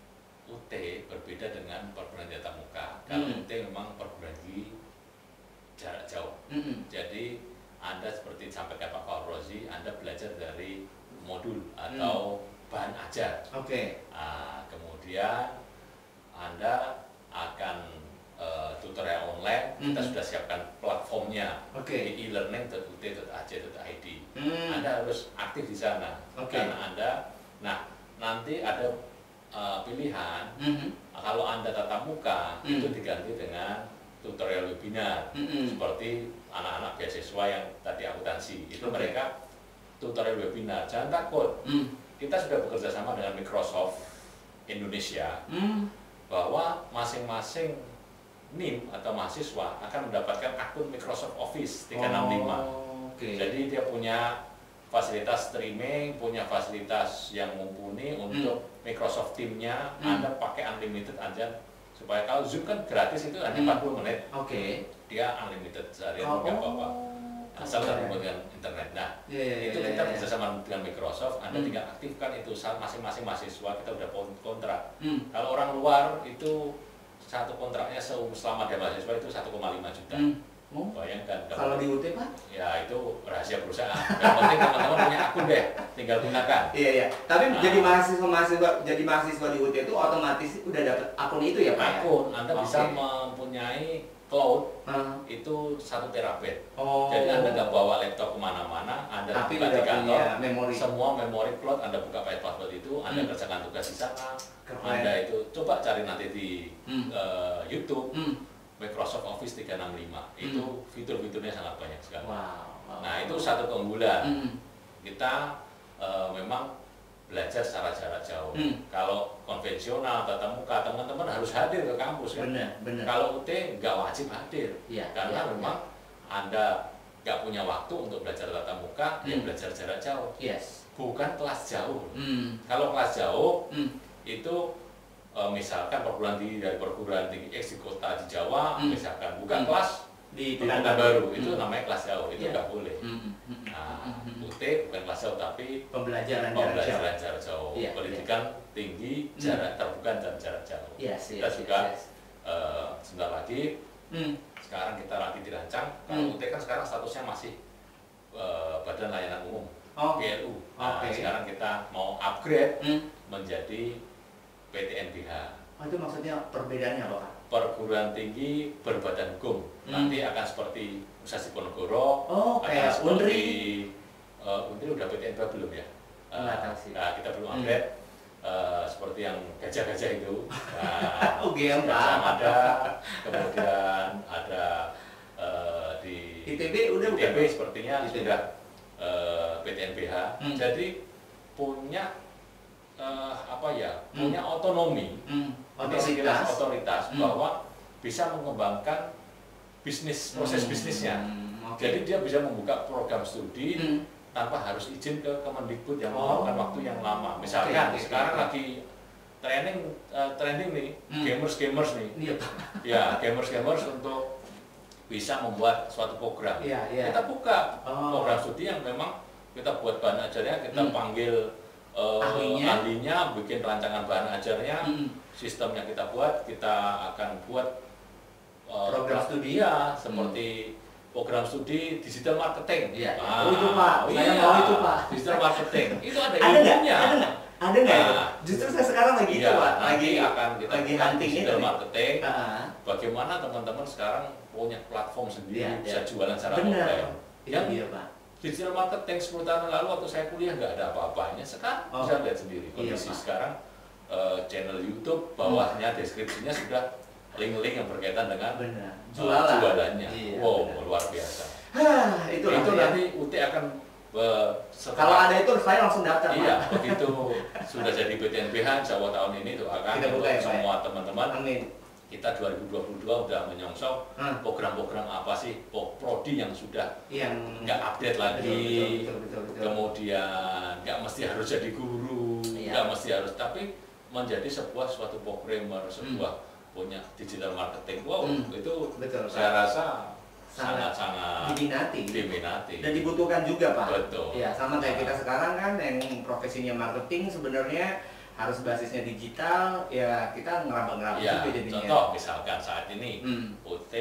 Speaker 1: UT berbeda dengan perguruan tatap muka. Kalau UT memang perguruan tinggi jarak jauh. Jadi Anda seperti disampaikan Pak Faurozi, Anda belajar dari modul atau bahan ajar.
Speaker 2: Oke.
Speaker 1: Kemudian Anda akan tutorial online, kita sudah siapkan platformnya
Speaker 2: Oke.
Speaker 1: di elearning.ut.ac.id.
Speaker 2: Hmm.
Speaker 1: Anda harus aktif di sana.
Speaker 2: Oke.
Speaker 1: Karena nanti ada pilihan. Kalau Anda tatap muka itu diganti dengan tutorial webinar. Seperti anak-anak beasiswa yang tadi akuntansi itu
Speaker 2: Oke.
Speaker 1: mereka tutorial webinar. Jangan takut. Kita sudah bekerja sama dengan Microsoft Indonesia bahwa masing-masing NIM atau mahasiswa akan mendapatkan akun Microsoft Office 365.
Speaker 2: Oke.
Speaker 1: Jadi dia punya fasilitas streaming, punya fasilitas yang mumpuni untuk Microsoft Teams-nya. Anda pakai unlimited aja supaya kalau Zoom kan gratis itu hanya 40 menit.
Speaker 2: Oke.
Speaker 1: Dia unlimited seharian nggak apa-apa. Asal
Speaker 2: Oke.
Speaker 1: terhubung dengan internet. Nah,
Speaker 2: Iya,
Speaker 1: itu
Speaker 2: iya,
Speaker 1: kita
Speaker 2: iya.
Speaker 1: bekerjasama dengan Microsoft. Anda tinggal aktifkan itu saat masing-masing mahasiswa kita udah kontrak. Kalau orang luar itu satu kontraknya selama dia mahasiswa itu 1,5 juta. Bayangkan
Speaker 2: Kalau di UT Pak?
Speaker 1: ya itu rahasia perusahaan. Yang penting teman-teman punya akun deh, tinggal gunakan.
Speaker 2: Iya, iya. Tapi
Speaker 1: Nah.
Speaker 2: jadi mahasiswa di UT itu otomatis udah dapat akun itu ya Pak? Ya?
Speaker 1: Akun, Anda bisa
Speaker 2: Oke.
Speaker 1: mempunyai cloud itu 1 terabyte.
Speaker 2: Oh.
Speaker 1: Jadi Anda nggak bawa laptop kemana-mana, Anda
Speaker 2: Tapi
Speaker 1: buka
Speaker 2: udah
Speaker 1: di kantor,
Speaker 2: punya memori.
Speaker 1: semua memori cloud Anda buka pakai password itu, Anda kerjakan tugas di sana.
Speaker 2: Keren.
Speaker 1: Anda itu coba cari nanti di YouTube.
Speaker 2: Hmm.
Speaker 1: Microsoft Office 365 itu fitur-fiturnya sangat banyak sekali.
Speaker 2: Wow.
Speaker 1: Nah itu satu keunggulan. Kita memang belajar secara jarak jauh. Kalau konvensional tatap muka teman-teman harus hadir ke kampus kan.
Speaker 2: Benar.
Speaker 1: Kalau UT nggak wajib hadir
Speaker 2: Iya,
Speaker 1: karena
Speaker 2: iya,
Speaker 1: memang Anda nggak punya waktu untuk belajar tatap muka, ya belajar jarak jauh.
Speaker 2: Yes.
Speaker 1: Bukan kelas jauh. Kalau kelas jauh itu misalkan perguruan tinggi dari perguruan tinggi X di kota di Jawa, misalkan bukan kelas
Speaker 2: Di
Speaker 1: di Pekanbaru, itu namanya kelas jauh, itu
Speaker 2: Iya.
Speaker 1: nggak boleh. Nah, UT bukan kelas jauh tapi
Speaker 2: Pembelajaran jarak jauh.
Speaker 1: pembelajaran jarak jauh,
Speaker 2: Iya,
Speaker 1: pendidikan tinggi jarak terbuka dan jarak jauh.
Speaker 2: Yes,
Speaker 1: Kita
Speaker 2: yes,
Speaker 1: juga
Speaker 2: yes.
Speaker 1: sebentar lagi, sekarang kita lagi dirancang. Kalau UT kan sekarang statusnya masih Badan Layanan Umum,
Speaker 2: Oh.
Speaker 1: BLU. Nah,
Speaker 2: Oke.
Speaker 1: sekarang kita mau upgrade menjadi PTNBH.
Speaker 2: Oh, itu maksudnya perbedaannya apa Pak?
Speaker 1: Perguruan tinggi berbadan hukum. Nanti akan seperti Universitas Diponegoro,
Speaker 2: Oh,
Speaker 1: akan
Speaker 2: kayak
Speaker 1: seperti Unri udah PTNBH belum ya?
Speaker 2: Nggak tahu sih.
Speaker 1: Nah, kita belum upgrade. Seperti yang gajah-gajah itu. Nah,
Speaker 2: UGM
Speaker 1: sekarang
Speaker 2: Pak.
Speaker 1: ada, kemudian ada di
Speaker 2: ITB udah bukan?
Speaker 1: ITB sepertinya
Speaker 2: ITB.
Speaker 1: sudah PTNBH. Jadi punya punya otonomi, otoritas bahwa bisa mengembangkan proses bisnisnya. Jadi dia bisa membuka program studi tanpa harus izin ke Kemendikbud yang memakan waktu yang lama. Misalkan sekarang lagi trending nih, gamers nih.
Speaker 2: Iya Pak.
Speaker 1: Ya, gamers untuk bisa membuat suatu program.
Speaker 2: Iya, iya.
Speaker 1: Kita buka program studi yang memang kita buat bahan ajarnya, kita panggil ahlinya, bikin rancangan bahan ajarnya, sistemnya kita buat, kita akan buat
Speaker 2: Program studi?
Speaker 1: ya, seperti program studi digital marketing.
Speaker 2: Iya. Oh, itu, Pak. Saya mau itu, Pak.
Speaker 1: Digital marketing. Itu ada
Speaker 2: Ada nggak?
Speaker 1: ilmunya.
Speaker 2: Ada nggak?
Speaker 1: Nah,
Speaker 2: Justru saya sekarang lagi itu
Speaker 1: iya,
Speaker 2: Pak.
Speaker 1: nanti akan kita
Speaker 2: lagi
Speaker 1: buka
Speaker 2: hunting
Speaker 1: digital
Speaker 2: itu.
Speaker 1: marketing.
Speaker 2: Ah.
Speaker 1: Bagaimana teman-teman sekarang punya platform sendiri,
Speaker 2: Iya,
Speaker 1: bisa
Speaker 2: iya.
Speaker 1: jualan secara
Speaker 2: Benar.
Speaker 1: online. Yang
Speaker 2: Iya Pak.
Speaker 1: digital marketing 10 tahun lalu waktu saya kuliah nggak ada apa-apanya. Sekarang bisa lihat sendiri kondisi
Speaker 2: Pak.
Speaker 1: sekarang channel YouTube, bawahnya deskripsinya sudah link-link yang berkaitan dengan
Speaker 2: Benar.
Speaker 1: jualannya.
Speaker 2: Iya,
Speaker 1: Wow,
Speaker 2: benar.
Speaker 1: luar biasa.
Speaker 2: Itu
Speaker 1: Itu
Speaker 2: ya.
Speaker 1: nanti UT akan
Speaker 2: Kalau ada itu saya langsung daftar.
Speaker 1: iya,
Speaker 2: Pak.
Speaker 1: begitu sudah jadi PTNBH, insya Allah tahun ini doakan
Speaker 2: Kita buka
Speaker 1: untuk
Speaker 2: ya, Pak,
Speaker 1: semua teman-teman.
Speaker 2: Amin.
Speaker 1: Kita 2022 udah menyongsong program-program apa sih, prodi yang sudah
Speaker 2: Yang
Speaker 1: nggak update lagi,
Speaker 2: betul.
Speaker 1: kemudian nggak mesti harus jadi guru,
Speaker 2: Iya.
Speaker 1: nggak mesti harus, tapi menjadi suatu programmer, sebuah punya digital marketing. Wow, itu
Speaker 2: Betul,
Speaker 1: saya rasa
Speaker 2: sangat
Speaker 1: sangat-sangat diminati.
Speaker 2: dan dibutuhkan juga, Pak.
Speaker 1: Betul.
Speaker 2: Ya, sama kayak kita sekarang kan yang profesinya marketing sebenarnya harus basisnya digital, ya kita ngeraba-ngeraba
Speaker 1: Ya,
Speaker 2: juga jadinya.
Speaker 1: contoh misalkan saat ini
Speaker 2: Hmm.
Speaker 1: UT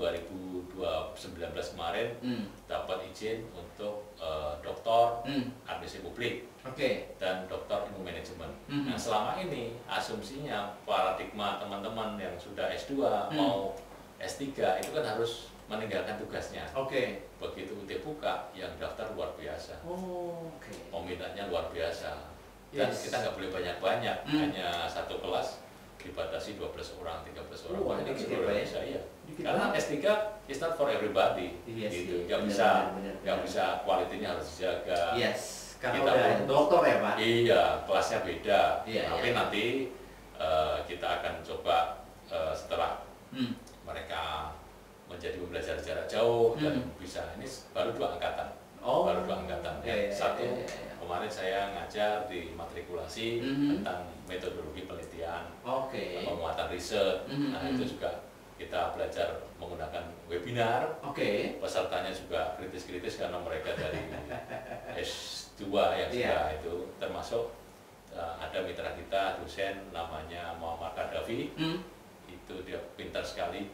Speaker 1: 2019 kemarin dapat izin untuk doktor administrasi publik
Speaker 2: Oke.
Speaker 1: dan doktor ilmu manajemen.
Speaker 2: Hmm.
Speaker 1: Nah, selama ini asumsinya paradigma teman-teman yang sudah S2 mau S3 itu kan harus meninggalkan tugasnya.
Speaker 2: Oke.
Speaker 1: Begitu UT buka, yang daftar luar biasa.
Speaker 2: Oh, oke.
Speaker 1: Peminatnya luar biasa. Dan
Speaker 2: Yes.
Speaker 1: kita nggak boleh banyak-banyak, hanya satu kelas dibatasi 12 orang, 13 orang. Wah, ini
Speaker 2: dikit ya,
Speaker 1: seluruh
Speaker 2: Pak, ya?
Speaker 1: Indonesia, iya.
Speaker 2: Dikit
Speaker 1: Karena
Speaker 2: banget.
Speaker 1: S3 is not for everybody.
Speaker 2: Iya sih,
Speaker 1: Gitu. Nggak
Speaker 2: benar,
Speaker 1: bisa,
Speaker 2: benar.
Speaker 1: nggak bisa kualitinya harus dijaga.
Speaker 2: Yes. Karena
Speaker 1: Kita
Speaker 2: udah
Speaker 1: pun-
Speaker 2: dokter ya, Pak.
Speaker 1: Iya, kelasnya beda.
Speaker 2: Iya,
Speaker 1: Tapi
Speaker 2: iya.
Speaker 1: nanti kita akan coba setelah mereka menjadi pembelajar jarak jauh dan bisa, ini baru 2 angkatan.
Speaker 2: Oh.
Speaker 1: Baru 2 angkatan.
Speaker 2: Iya, iya,
Speaker 1: Satu
Speaker 2: iya, iya.
Speaker 1: kemarin saya ngajar di matrikulasi tentang metodologi penelitian,
Speaker 2: Oke.
Speaker 1: penguatan riset. Nah, itu juga kita belajar menggunakan webinar.
Speaker 2: Oke.
Speaker 1: Pesertanya juga kritis-kritis karena mereka dari S2 yang
Speaker 2: Iya.
Speaker 1: sudah itu, termasuk ada mitra kita dosen namanya Muhammad Kadafi. Itu dia pintar sekali,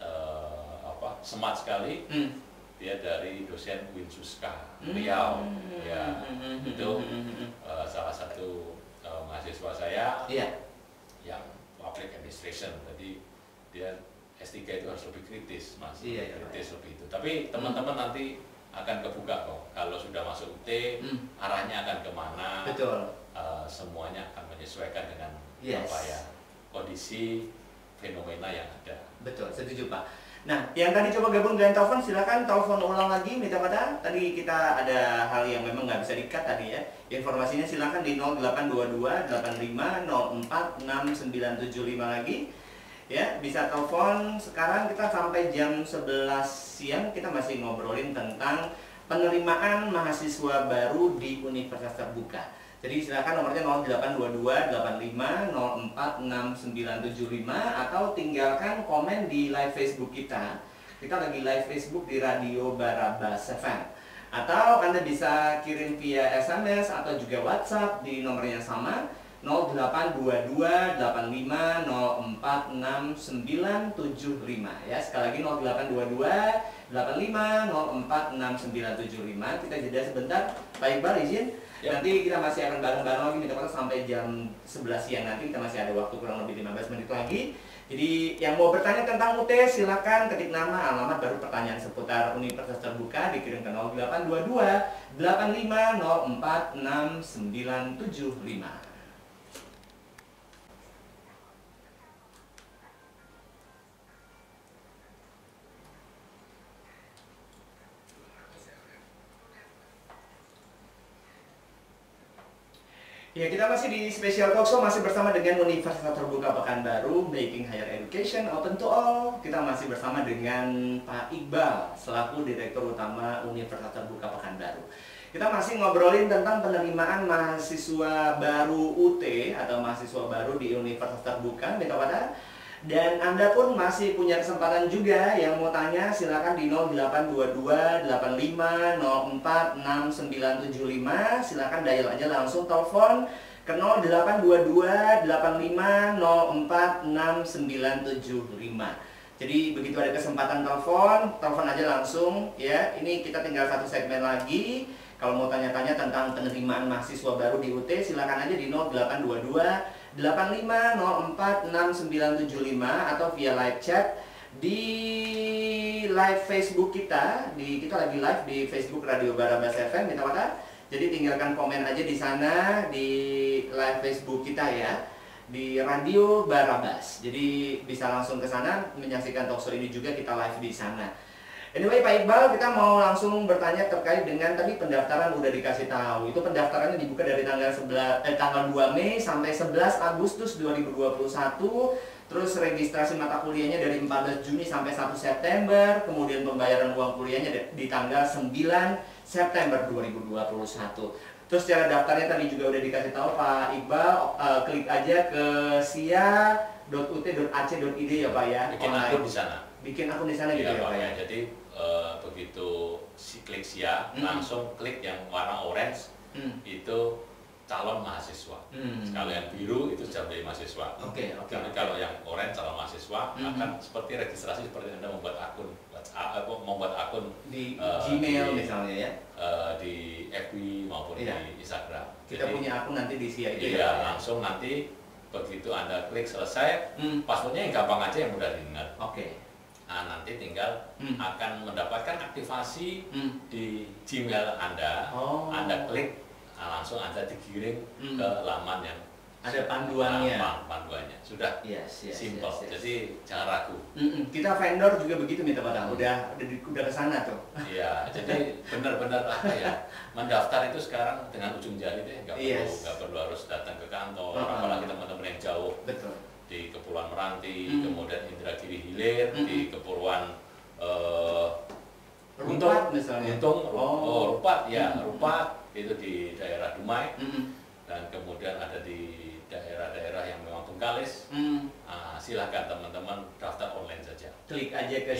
Speaker 1: smart sekali. Dia dari dosen Winsuska Riau. Ya, itu salah satu mahasiswa saya
Speaker 2: Iya.
Speaker 1: yang public administration. Jadi dia S3 itu harus lebih kritis, Mas.
Speaker 2: Iya, iya.
Speaker 1: Kritis lebih itu. Tapi teman-teman nanti akan kebuka kok. Kalau sudah masuk UT, arahnya akan kemana?
Speaker 2: Betul.
Speaker 1: Semuanya akan menyesuaikan dengan
Speaker 2: Yes.
Speaker 1: apa ya, kondisi fenomena yang ada.
Speaker 2: Betul, setuju, Pak. Nah, yang tadi coba gabung dengan telepon, silakan telepon ulang lagi, minta pada. Tadi kita ada hal yang memang nggak bisa di-cut tadi ya. Informasinya silakan di 0822 85 04 6975 lagi. Ya, bisa telepon. Sekarang kita sampai jam 11 siang kita masih ngobrolin tentang penerimaan mahasiswa baru di Universitas Terbuka. Jadi silakan nomornya 0822 85 04 6975 atau tinggalkan komen di live Facebook kita. Kita lagi live Facebook di Radio Barabas FM. Atau Anda bisa kirim via SMS atau juga WhatsApp di nomor yang sama 0822 85 04 6975 ya. Sekali lagi 0822 85 04 6975. Kita jeda sebentar. Pak Iqbal izin.
Speaker 1: Ya.
Speaker 2: Nanti kita masih akan bareng-bareng lagi minta sampai jam 11 siang nanti. Kita masih ada waktu kurang lebih 15 menit lagi. Jadi yang mau bertanya tentang UT silakan ketik nama, alamat, baru pertanyaan seputar Universitas Terbuka dikirim ke 0822 85 04 6975. Ya, kita masih di Special Talk Show, masih bersama dengan Universitas Terbuka Pekanbaru, Making Higher Education Open to All. Kita masih bersama dengan Pak Iqbal, selaku Direktur Utama Universitas Terbuka Pekanbaru. Kita masih ngobrolin tentang penerimaan mahasiswa baru UT atau mahasiswa baru di Universitas Terbuka, Metapada. Dan Anda pun masih punya kesempatan juga yang mau tanya, silakan di 0822 85 04 6975. Silakan dial aja langsung telepon ke 0822 85 04 6975. Jadi begitu ada kesempatan telepon aja langsung ya. Ini kita tinggal satu segmen lagi. Kalau mau tanya-tanya tentang penerimaan mahasiswa baru di UT, silakan aja di 0822 85 04 6975 atau via live chat di live Facebook kita. Kita lagi live di Facebook Radio Barabas FM, minta mata. Jadi tinggalkan komen aja di sana di live Facebook kita ya. di Radio Barabas. Jadi bisa langsung ke sana menyaksikan talkshow ini juga, kita live di sana. Anyway, Pak Iqbal, kita mau langsung bertanya terkait dengan tadi pendaftaran udah dikasih tahu. Itu pendaftarannya dibuka dari tanggal 2 Mei sampai 11 Agustus 2021. Terus registrasi mata kuliahnya dari 14 Juni sampai 1 September. Kemudian pembayaran uang kuliahnya di tanggal 9 September 2021. Terus cara daftarnya tadi juga udah dikasih tahu Pak Iqbal. Klik aja ke sia.ut.ac.id ya Pak ya.
Speaker 1: Bikin akun di sana.
Speaker 2: Bikin akun di sana gitu ya Pak ya.
Speaker 1: Jadi begitu klik SIA, langsung klik yang warna orange, itu calon mahasiswa. Kalau yang biru itu jadi mahasiswa.
Speaker 2: Oke.
Speaker 1: Tapi kalau yang orange calon mahasiswa akan seperti registrasi seperti Anda membuat akun WhatsApp, membuat akun
Speaker 2: di Gmail misalnya ya.
Speaker 1: Di FB maupun di Instagram.
Speaker 2: Kita
Speaker 1: jadi,
Speaker 2: punya akun nanti di SIA itu
Speaker 1: ya.
Speaker 2: ya.
Speaker 1: Langsung nanti begitu Anda klik selesai, passwordnya yang gampang aja, yang mudah diingat.
Speaker 2: Oke.
Speaker 1: Nah, nanti tinggal akan mendapatkan aktivasi di Gmail Anda. Anda klik, langsung Anda digiring ke laman yang
Speaker 2: ada panduannya.
Speaker 1: Panduannya sudah simple.
Speaker 2: Yes.
Speaker 1: Jadi jangan ragu.
Speaker 2: Kita vendor juga begitu nih Pak. Udah ke sana tuh.
Speaker 1: Iya, jadi benar-benar apa ya? Mendaftar itu sekarang dengan ujung jari deh, nggak perlu harus datang ke kantor, apalagi teman-teman yang jauh.
Speaker 2: Betul.
Speaker 1: Di Kepulauan Meranti, kemudian Indragiri Hilir, di Kepulauan
Speaker 2: Rupat misalnya.
Speaker 1: Rupat ya, Rupat itu di daerah Dumai, dan kemudian ada di daerah-daerah yang memang tunggalis. Silahkan teman-teman daftar online saja.
Speaker 2: Klik aja ke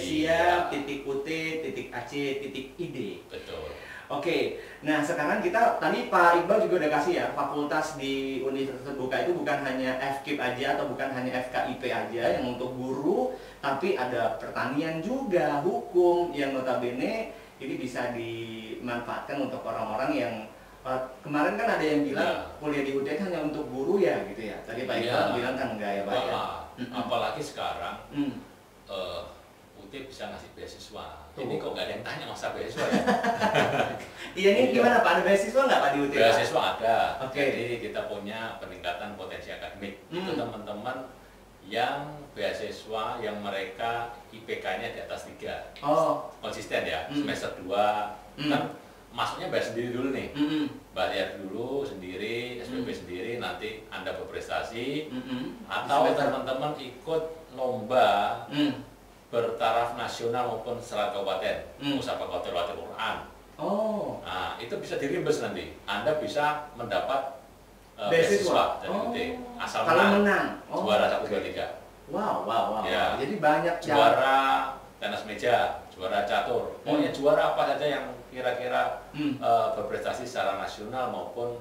Speaker 2: sia.ut.ac.id.
Speaker 1: Betul.
Speaker 2: Oke, nah sekarang kita tadi Pak Iqbal juga udah kasih ya, fakultas di Universitas Terbuka itu bukan hanya FKIP aja atau bukan hanya FKIP aja yang untuk guru, tapi ada pertanian juga, hukum yang notabene ini bisa dimanfaatkan untuk orang-orang yang kemarin kan ada yang bilang kuliah di UT hanya untuk guru ya gitu ya. Tadi Pak Iqbal bilang kan enggak ya Pak ya.
Speaker 1: Apalagi sekarang UT bisa ngasih beasiswa. Ini kok nggak ada yang tanya masa beasiswa ya?
Speaker 2: Iya, ini gimana Pak? Ada beasiswa nggak Pak di UT?
Speaker 1: Beasiswa ada.
Speaker 2: Oke.
Speaker 1: Jadi kita punya peningkatan potensi akademik. Itu teman-teman yang beasiswa yang mereka IPK-nya di atas 3. Konsisten ya, semester 2. Kan masuknya bayar sendiri dulu nih. Bayar dulu sendiri, SPP sendiri, nanti Anda berprestasi. Atau teman-teman ikut lomba bertaraf nasional maupun serat kabupaten, musabaqah khawatir Quran. Nah, itu bisa dirimbes nanti. Anda bisa mendapat beasiswa dari UT asal menang. Juara 1, 2, 3.
Speaker 2: Wow.
Speaker 1: Ya.
Speaker 2: Jadi banyak
Speaker 1: juara tenis meja, juara catur. Pokoknya juara apa saja yang kira-kira berprestasi secara nasional maupun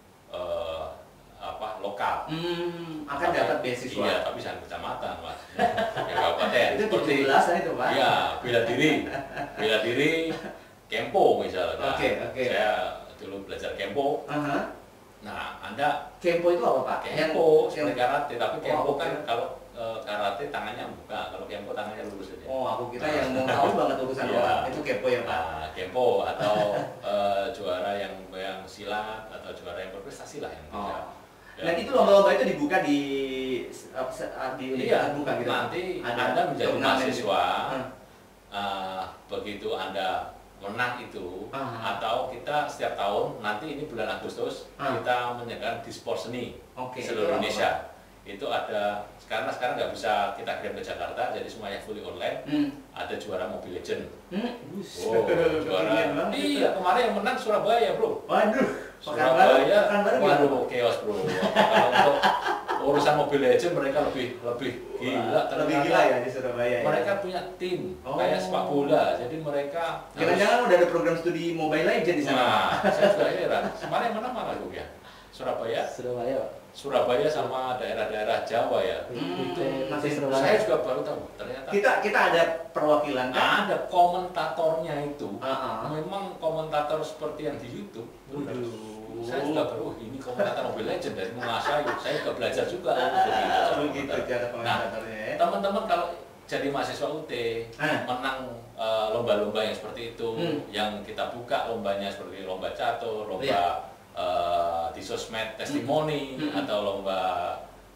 Speaker 1: lokal.
Speaker 2: Akan dapat beasiswa.
Speaker 1: Iya, tapi jangan kecamatan, Mas. Ya kabupaten.
Speaker 2: Itu 17-an itu, Pak.
Speaker 1: Iya, bela diri Kempo misalnya.
Speaker 2: Oke.
Speaker 1: Saya dulu belajar Kempo. Nah, Anda
Speaker 2: Kempo itu apa, Pak?
Speaker 1: Kempo seperti karate, tapi Kempo kan kalau karate tangannya buka, kalau Kempo tangannya lurus aja.
Speaker 2: Aku kira yang mau tahu banget urusan orang itu Kempo ya, Pak.
Speaker 1: Nah, Kempo atau juara yang silat atau juara yang berprestasi lah yang tidak.
Speaker 2: Dan itu lomba-lomba itu dibuka di Universitas Terbuka gitu.
Speaker 1: Nanti Anda menjadi mahasiswa, begitu Anda menang itu, atau kita setiap tahun nanti ini bulan Agustus kita menyediakan dispor seni seluruh Indonesia. Itu ada sekarang nggak bisa kita kirim ke Jakarta, jadi semuanya fully online. Ada juara Mobile Legend. Juara. Iya, kemarin yang menang Surabaya, Bro.
Speaker 2: Waduh.
Speaker 1: Surabaya, waduh, chaos, Bro. Kalau untuk urusan Mobile Legend mereka lebih gila.
Speaker 2: Lebih gila ya di Surabaya.
Speaker 1: Mereka punya tim kayak sepak bola, jadi mereka.
Speaker 2: Jangan-jangan udah ada program studi Mobile Legend di sana.
Speaker 1: Nah, saya juga heran. Kemarin yang menang mana ya? Surabaya sama daerah-daerah Jawa ya. Saya juga baru tahu ternyata.
Speaker 2: Kita ada perwakilan kan?
Speaker 1: Ada komentatornya itu. Memang komentator seperti yang di YouTube. Saya juga baru ini komentator Mobile Legend dari menguasai. Saya juga belajar juga.
Speaker 2: Begitu cara komentatornya ya.
Speaker 1: Teman-teman kalau jadi mahasiswa UT menang lomba-lomba yang seperti itu, yang kita buka lombanya seperti lomba catur, lomba di sosmed testimoni atau lomba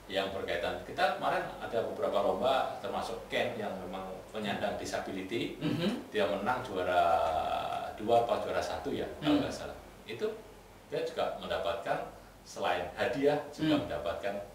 Speaker 1: yang berkaitan. Kita kemarin ada beberapa lomba termasuk Ken yang memang penyandang disability. Dia menang juara 2 apa juara 1 ya kalau nggak salah. Itu dia juga mendapatkan selain hadiah juga mendapatkan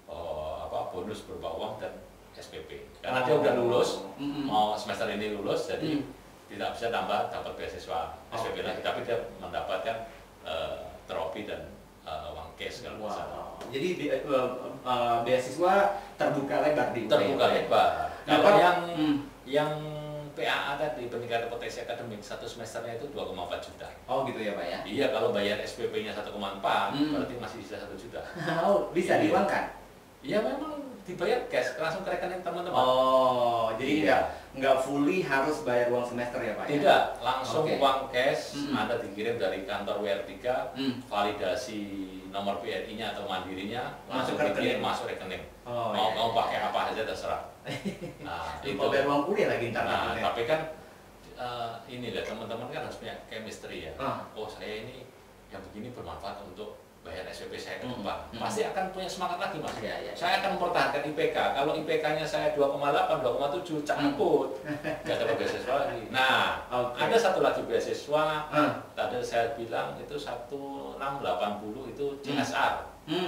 Speaker 1: bonus berupa uang dan SPP. Karena dia udah lulus, mau semester ini lulus, jadi tidak bisa dapat beasiswa SPP lagi, tapi dia mendapatkan trofi dan uang cash kalau nggak salah.
Speaker 2: Jadi beasiswa terbuka lebar di UT.
Speaker 1: Terbuka lebar. Kalau yang PAA tadi, peningkatan potensi akademik, satu semesternya itu 2,4 juta.
Speaker 2: Oh gitu ya Pak ya?
Speaker 1: Iya, kalau bayar SPP-nya 1,4 berarti masih bisa 1 juta.
Speaker 2: Oh, bisa diuangkan?
Speaker 1: Iya, memang dibayar cash langsung ke rekening teman-teman.
Speaker 2: Oh, jadi nggak fully harus bayar uang semester ya Pak?
Speaker 1: Tidak, langsung uang cash. Anda dikirim dari kantor WR3, validasi nomor BRI-nya atau mandirinya, langsung dikirim masuk rekening. Mau pakai apa aja terserah. Nah,
Speaker 2: itu bayar uang kuliah lagi ntar.
Speaker 1: Nah, tapi kan ini lah, teman-teman kan harus punya chemistry ya. Oh, saya ini yang begini bermanfaat untuk bayar SPP saya ke depan. Pasti akan punya semangat lagi Mas. Saya akan mempertahankan IPK. Kalau IPK-nya saya 2,8, 2,7, cabut. Gak dapat beasiswa lagi. Nah, ada satu lagi beasiswa. Tadi saya bilang itu 1680 itu CSR.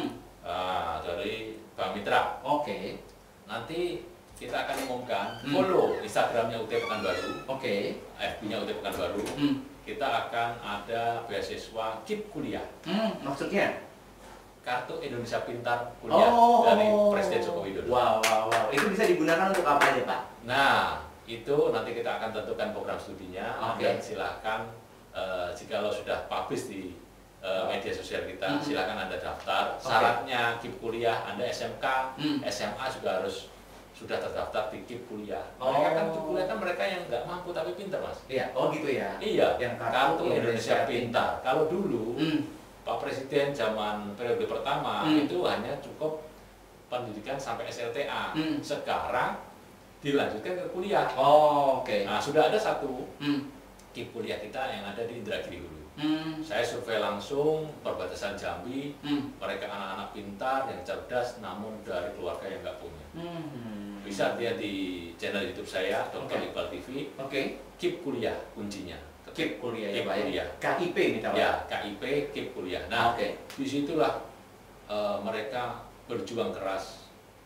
Speaker 1: Dari Bank Mitra. Nanti kita akan umumkan, follow Instagramnya UT Pekanbaru. FB-nya UT Pekanbaru. Kita akan ada beasiswa KIP kuliah.
Speaker 2: Maksudnya?
Speaker 1: Kartu Indonesia Pintar kuliah dari Presiden Joko Widodo.
Speaker 2: Wow. Itu bisa digunakan untuk apa aja Pak?
Speaker 1: Nah, itu nanti kita akan tentukan program studinya. Dan silahkan jika lo sudah publish di media sosial kita, silahkan Anda daftar. Syaratnya KIP kuliah, Anda SMK, SMA juga harus sudah terdaftar di KIP kuliah. Mereka kan KIP kuliah kan mereka yang nggak mampu tapi pintar Mas.
Speaker 2: Iya, gitu ya.
Speaker 1: Iya,
Speaker 2: yang
Speaker 1: kartu Indonesia Pintar. Kalau dulu Pak Presiden zaman periode pertama itu hanya cukup pendidikan sampai SLTA. Sekarang dilanjutkan ke kuliah. Nah, sudah ada satu KIP kuliah kita yang ada di Indragiri Hulu. Saya survei langsung perbatasan Jambi, mereka anak-anak pintar yang cerdas namun dari keluarga yang nggak punya. Bisa dia di channel YouTube saya, Dr. Iqbal TV. KIP kuliah kuncinya.
Speaker 2: KIP kuliah ya
Speaker 1: KIP
Speaker 2: Pak
Speaker 1: kuliah.
Speaker 2: KIP minta Pak.
Speaker 1: Ya, KIP KIP kuliah. Nah, disitulah mereka berjuang keras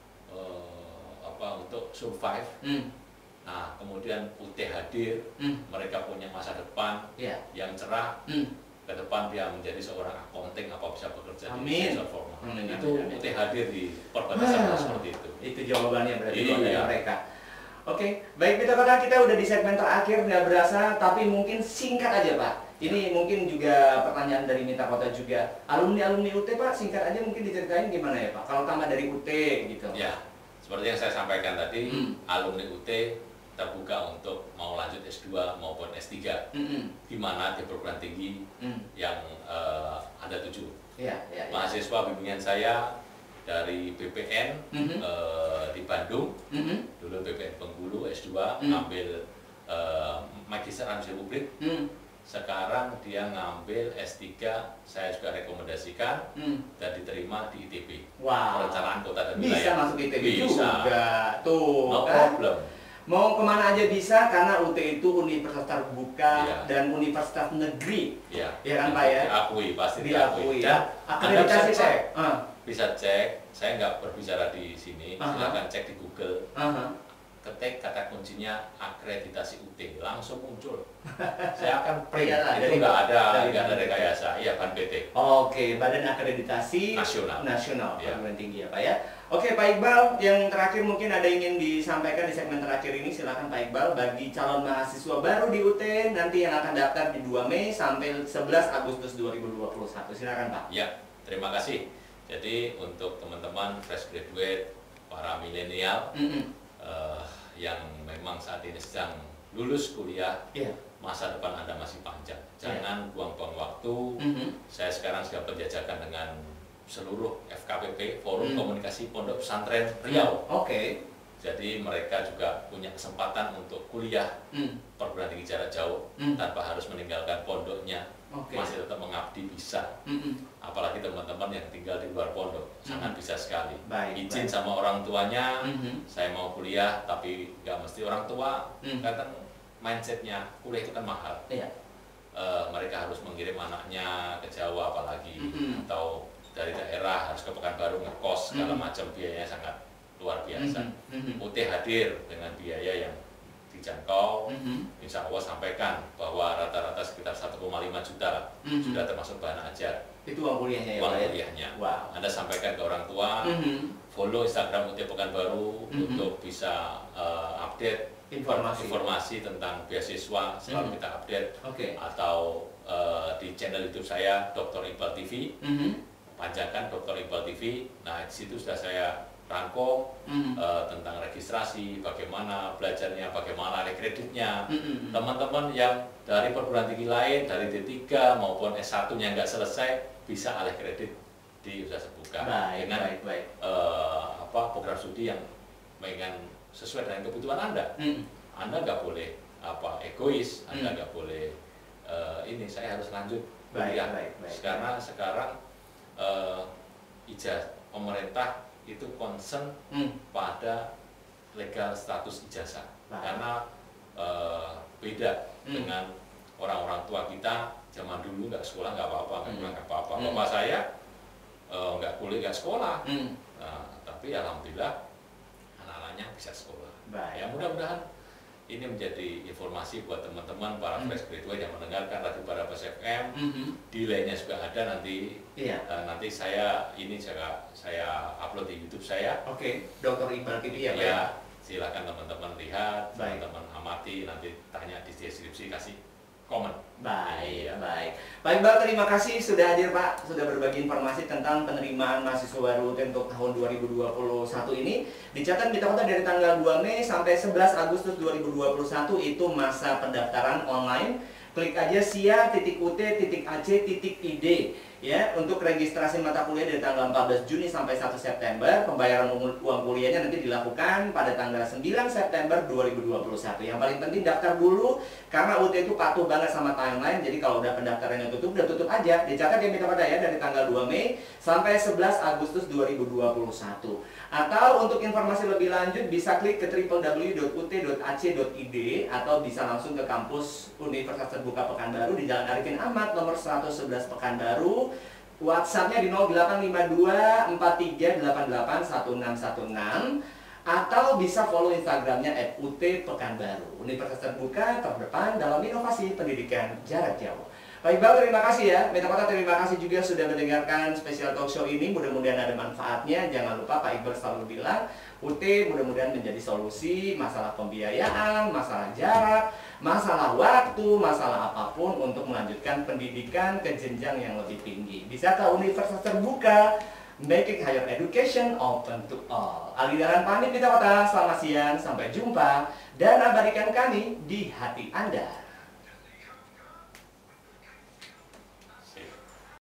Speaker 1: untuk survive. Nah, kemudian UT hadir, mereka punya masa depan yang cerah. Ke depan dia menjadi seorang accounting apa bisa bekerja di sektor formal. Itu UT hadir di perbatasan seperti itu.
Speaker 2: Itu jawabannya berarti dari mereka. Baik Mitra kita udah di segmen terakhir, nggak berasa, tapi mungkin singkat aja Pak. Ini mungkin juga pertanyaan dari Mitra Kota juga. Alumni UT Pak, singkat aja mungkin diceritain gimana ya Pak? Kalau tambah dari UT gitu.
Speaker 1: Ya, seperti yang saya sampaikan tadi, alumni UT terbuka untuk mau lanjut S2 maupun S3 di mana di perguruan tinggi yang Anda tuju. Mahasiswa bimbingan saya dari BPN di Bandung, dulu BPN Bengkulu S2, ngambil Magister Administrasi Publik. Sekarang dia ngambil S3, saya juga rekomendasikan dan diterima di ITB. Perencanaan Kota dan Wilayah.
Speaker 2: Bisa masuk ITB
Speaker 1: bisa.
Speaker 2: Juga. Tuh,
Speaker 1: no problem.
Speaker 2: Mau kemana aja bisa karena UT itu universitas terbuka dan universitas negeri. Ya kan Pak ya?
Speaker 1: Diakui, pasti
Speaker 2: diakui.
Speaker 1: Dan
Speaker 2: Anda bisa cek.
Speaker 1: Bisa cek, saya nggak berbicara di sini, silakan cek di Google. Ketik kata kuncinya akreditasi UT, langsung muncul. Saya akan print, itu nggak ada rekayasa, Ban PT.
Speaker 2: Badan Akreditasi Nasional
Speaker 1: ya.
Speaker 2: Perguruan Tinggi ya Pak ya. Pak Iqbal, yang terakhir mungkin ada ingin disampaikan di segmen terakhir ini, silakan Pak Iqbal, bagi calon mahasiswa baru di UT nanti yang akan daftar di 2 Mei sampai 11 Agustus 2021, silakan Pak.
Speaker 1: Ya, terima kasih. Jadi untuk teman-teman fresh graduate, para milenial, yang memang saat ini sedang lulus kuliah, masa depan Anda masih panjang. Jangan buang-buang waktu. Saya sekarang sedang penjajakan dengan seluruh FKPP, Forum Komunikasi Pondok Pesantren Riau. Jadi mereka juga punya kesempatan untuk kuliah perguruan tinggi jarak jauh tanpa harus meninggalkan pondoknya
Speaker 2: Oke.
Speaker 1: masih tetap mengabdi bisa. Apalagi teman-teman yang tinggal di luar pondok, sangat bisa sekali.
Speaker 2: Baik,
Speaker 1: Izin
Speaker 2: baik.
Speaker 1: sama orang tuanya, saya mau kuliah, tapi nggak mesti orang tua. Kadang mindsetnya kuliah itu kan mahal.
Speaker 2: Iya.
Speaker 1: Mereka harus mengirim anaknya ke Jawa apalagi, atau dari daerah harus ke Pekanbaru ngekos, segala macam biayanya sangat luar biasa. UT hadir dengan biaya yang dijangkau, insya Allah sampaikan bahwa rata-rata sekitar 1,5 juta lah, sudah termasuk bahan ajar.
Speaker 2: Itu uang kuliahnya ya,
Speaker 1: Uang
Speaker 2: Pak, ya?
Speaker 1: kuliahnya.
Speaker 2: Wow.
Speaker 1: Anda sampaikan ke orang tua, follow Instagram UT Pekanbaru untuk bisa update informasi tentang beasiswa, selalu kita update.
Speaker 2: Oke.
Speaker 1: Atau di channel YouTube saya Dr. Iqbal TV, panjangkan Dr. Iqbal TV. Nah, di situ sudah saya rangkum tentang registrasi, bagaimana belajarnya, bagaimana kreditnya. Teman-teman yang dari perguruan tinggi lain, dari D3 maupun S1-nya nggak selesai, bisa alih kredit di Usaha Sebuka dengan program studi yang sesuai dengan kebutuhan Anda. Anda nggak boleh egois, Anda nggak boleh ini saya harus lanjut kuliah. Karena sekarang pemerintah itu concern pada legal status ijazah. Karena beda dengan orang-orang tua kita zaman dulu, nggak sekolah nggak apa-apa, nggak apa-apa. Bapak saya nggak kuliah, nggak sekolah, tapi alhamdulillah anak-anaknya bisa sekolah. Ya mudah-mudahan ini menjadi informasi buat teman-teman para fresh graduate yang mendengarkan Radio Barabas FM. Delaynya juga ada nanti. Nanti saya upload di YouTube saya.
Speaker 2: Oke, Dr. Iqbal TV ya, Pak.
Speaker 1: Ya, silakan teman-teman lihat, teman-teman amati, nanti tanya di deskripsi, kasih komen.
Speaker 2: Baik. Pak Iqbal, terima kasih sudah hadir, Pak. Sudah berbagi informasi tentang penerimaan mahasiswa baru untuk tahun 2021 ini. Dicatat di Kota dari tanggal 2 Mei sampai 11 Agustus 2021 itu masa pendaftaran online. Klik aja sia.ut.ac.id ya untuk registrasi mata kuliah dari tanggal 14 Juni sampai 1 September. Pembayaran uang kuliahnya nanti dilakukan pada tanggal 9 September 2021. Yang paling penting daftar dulu karena UT itu patuh banget sama timeline. Jadi kalau udah pendaftarannya tutup, udah tutup aja. Dicatat ya minta pada ya dari tanggal 2 Mei sampai 11 Agustus 2021. Atau untuk informasi lebih lanjut bisa klik ke www.ut.ac.id atau bisa langsung ke kampus Universitas Terbuka Pekanbaru di Jalan Arifin Ahmad nomor 111 Pekanbaru. WhatsApp-nya di 085243881616 atau bisa follow Instagram-nya @ut_pekanbaru. Universitas Terbuka terdepan dalam inovasi pendidikan jarak jauh. Pak Iqbal, terima kasih ya. Minta kata terima kasih juga sudah mendengarkan spesial talk show ini. Mudah-mudahan ada manfaatnya. Jangan lupa Pak Iqbal selalu bilang, UT mudah-mudahan menjadi solusi masalah pembiayaan, masalah jarak, masalah waktu, masalah apapun untuk melanjutkan pendidikan ke jenjang yang lebih tinggi. Wisata Universitas Terbuka, making higher education open to all. Alidaran pamit minta kata, selamat siang, sampai jumpa, dan abadikan kami di hati Anda.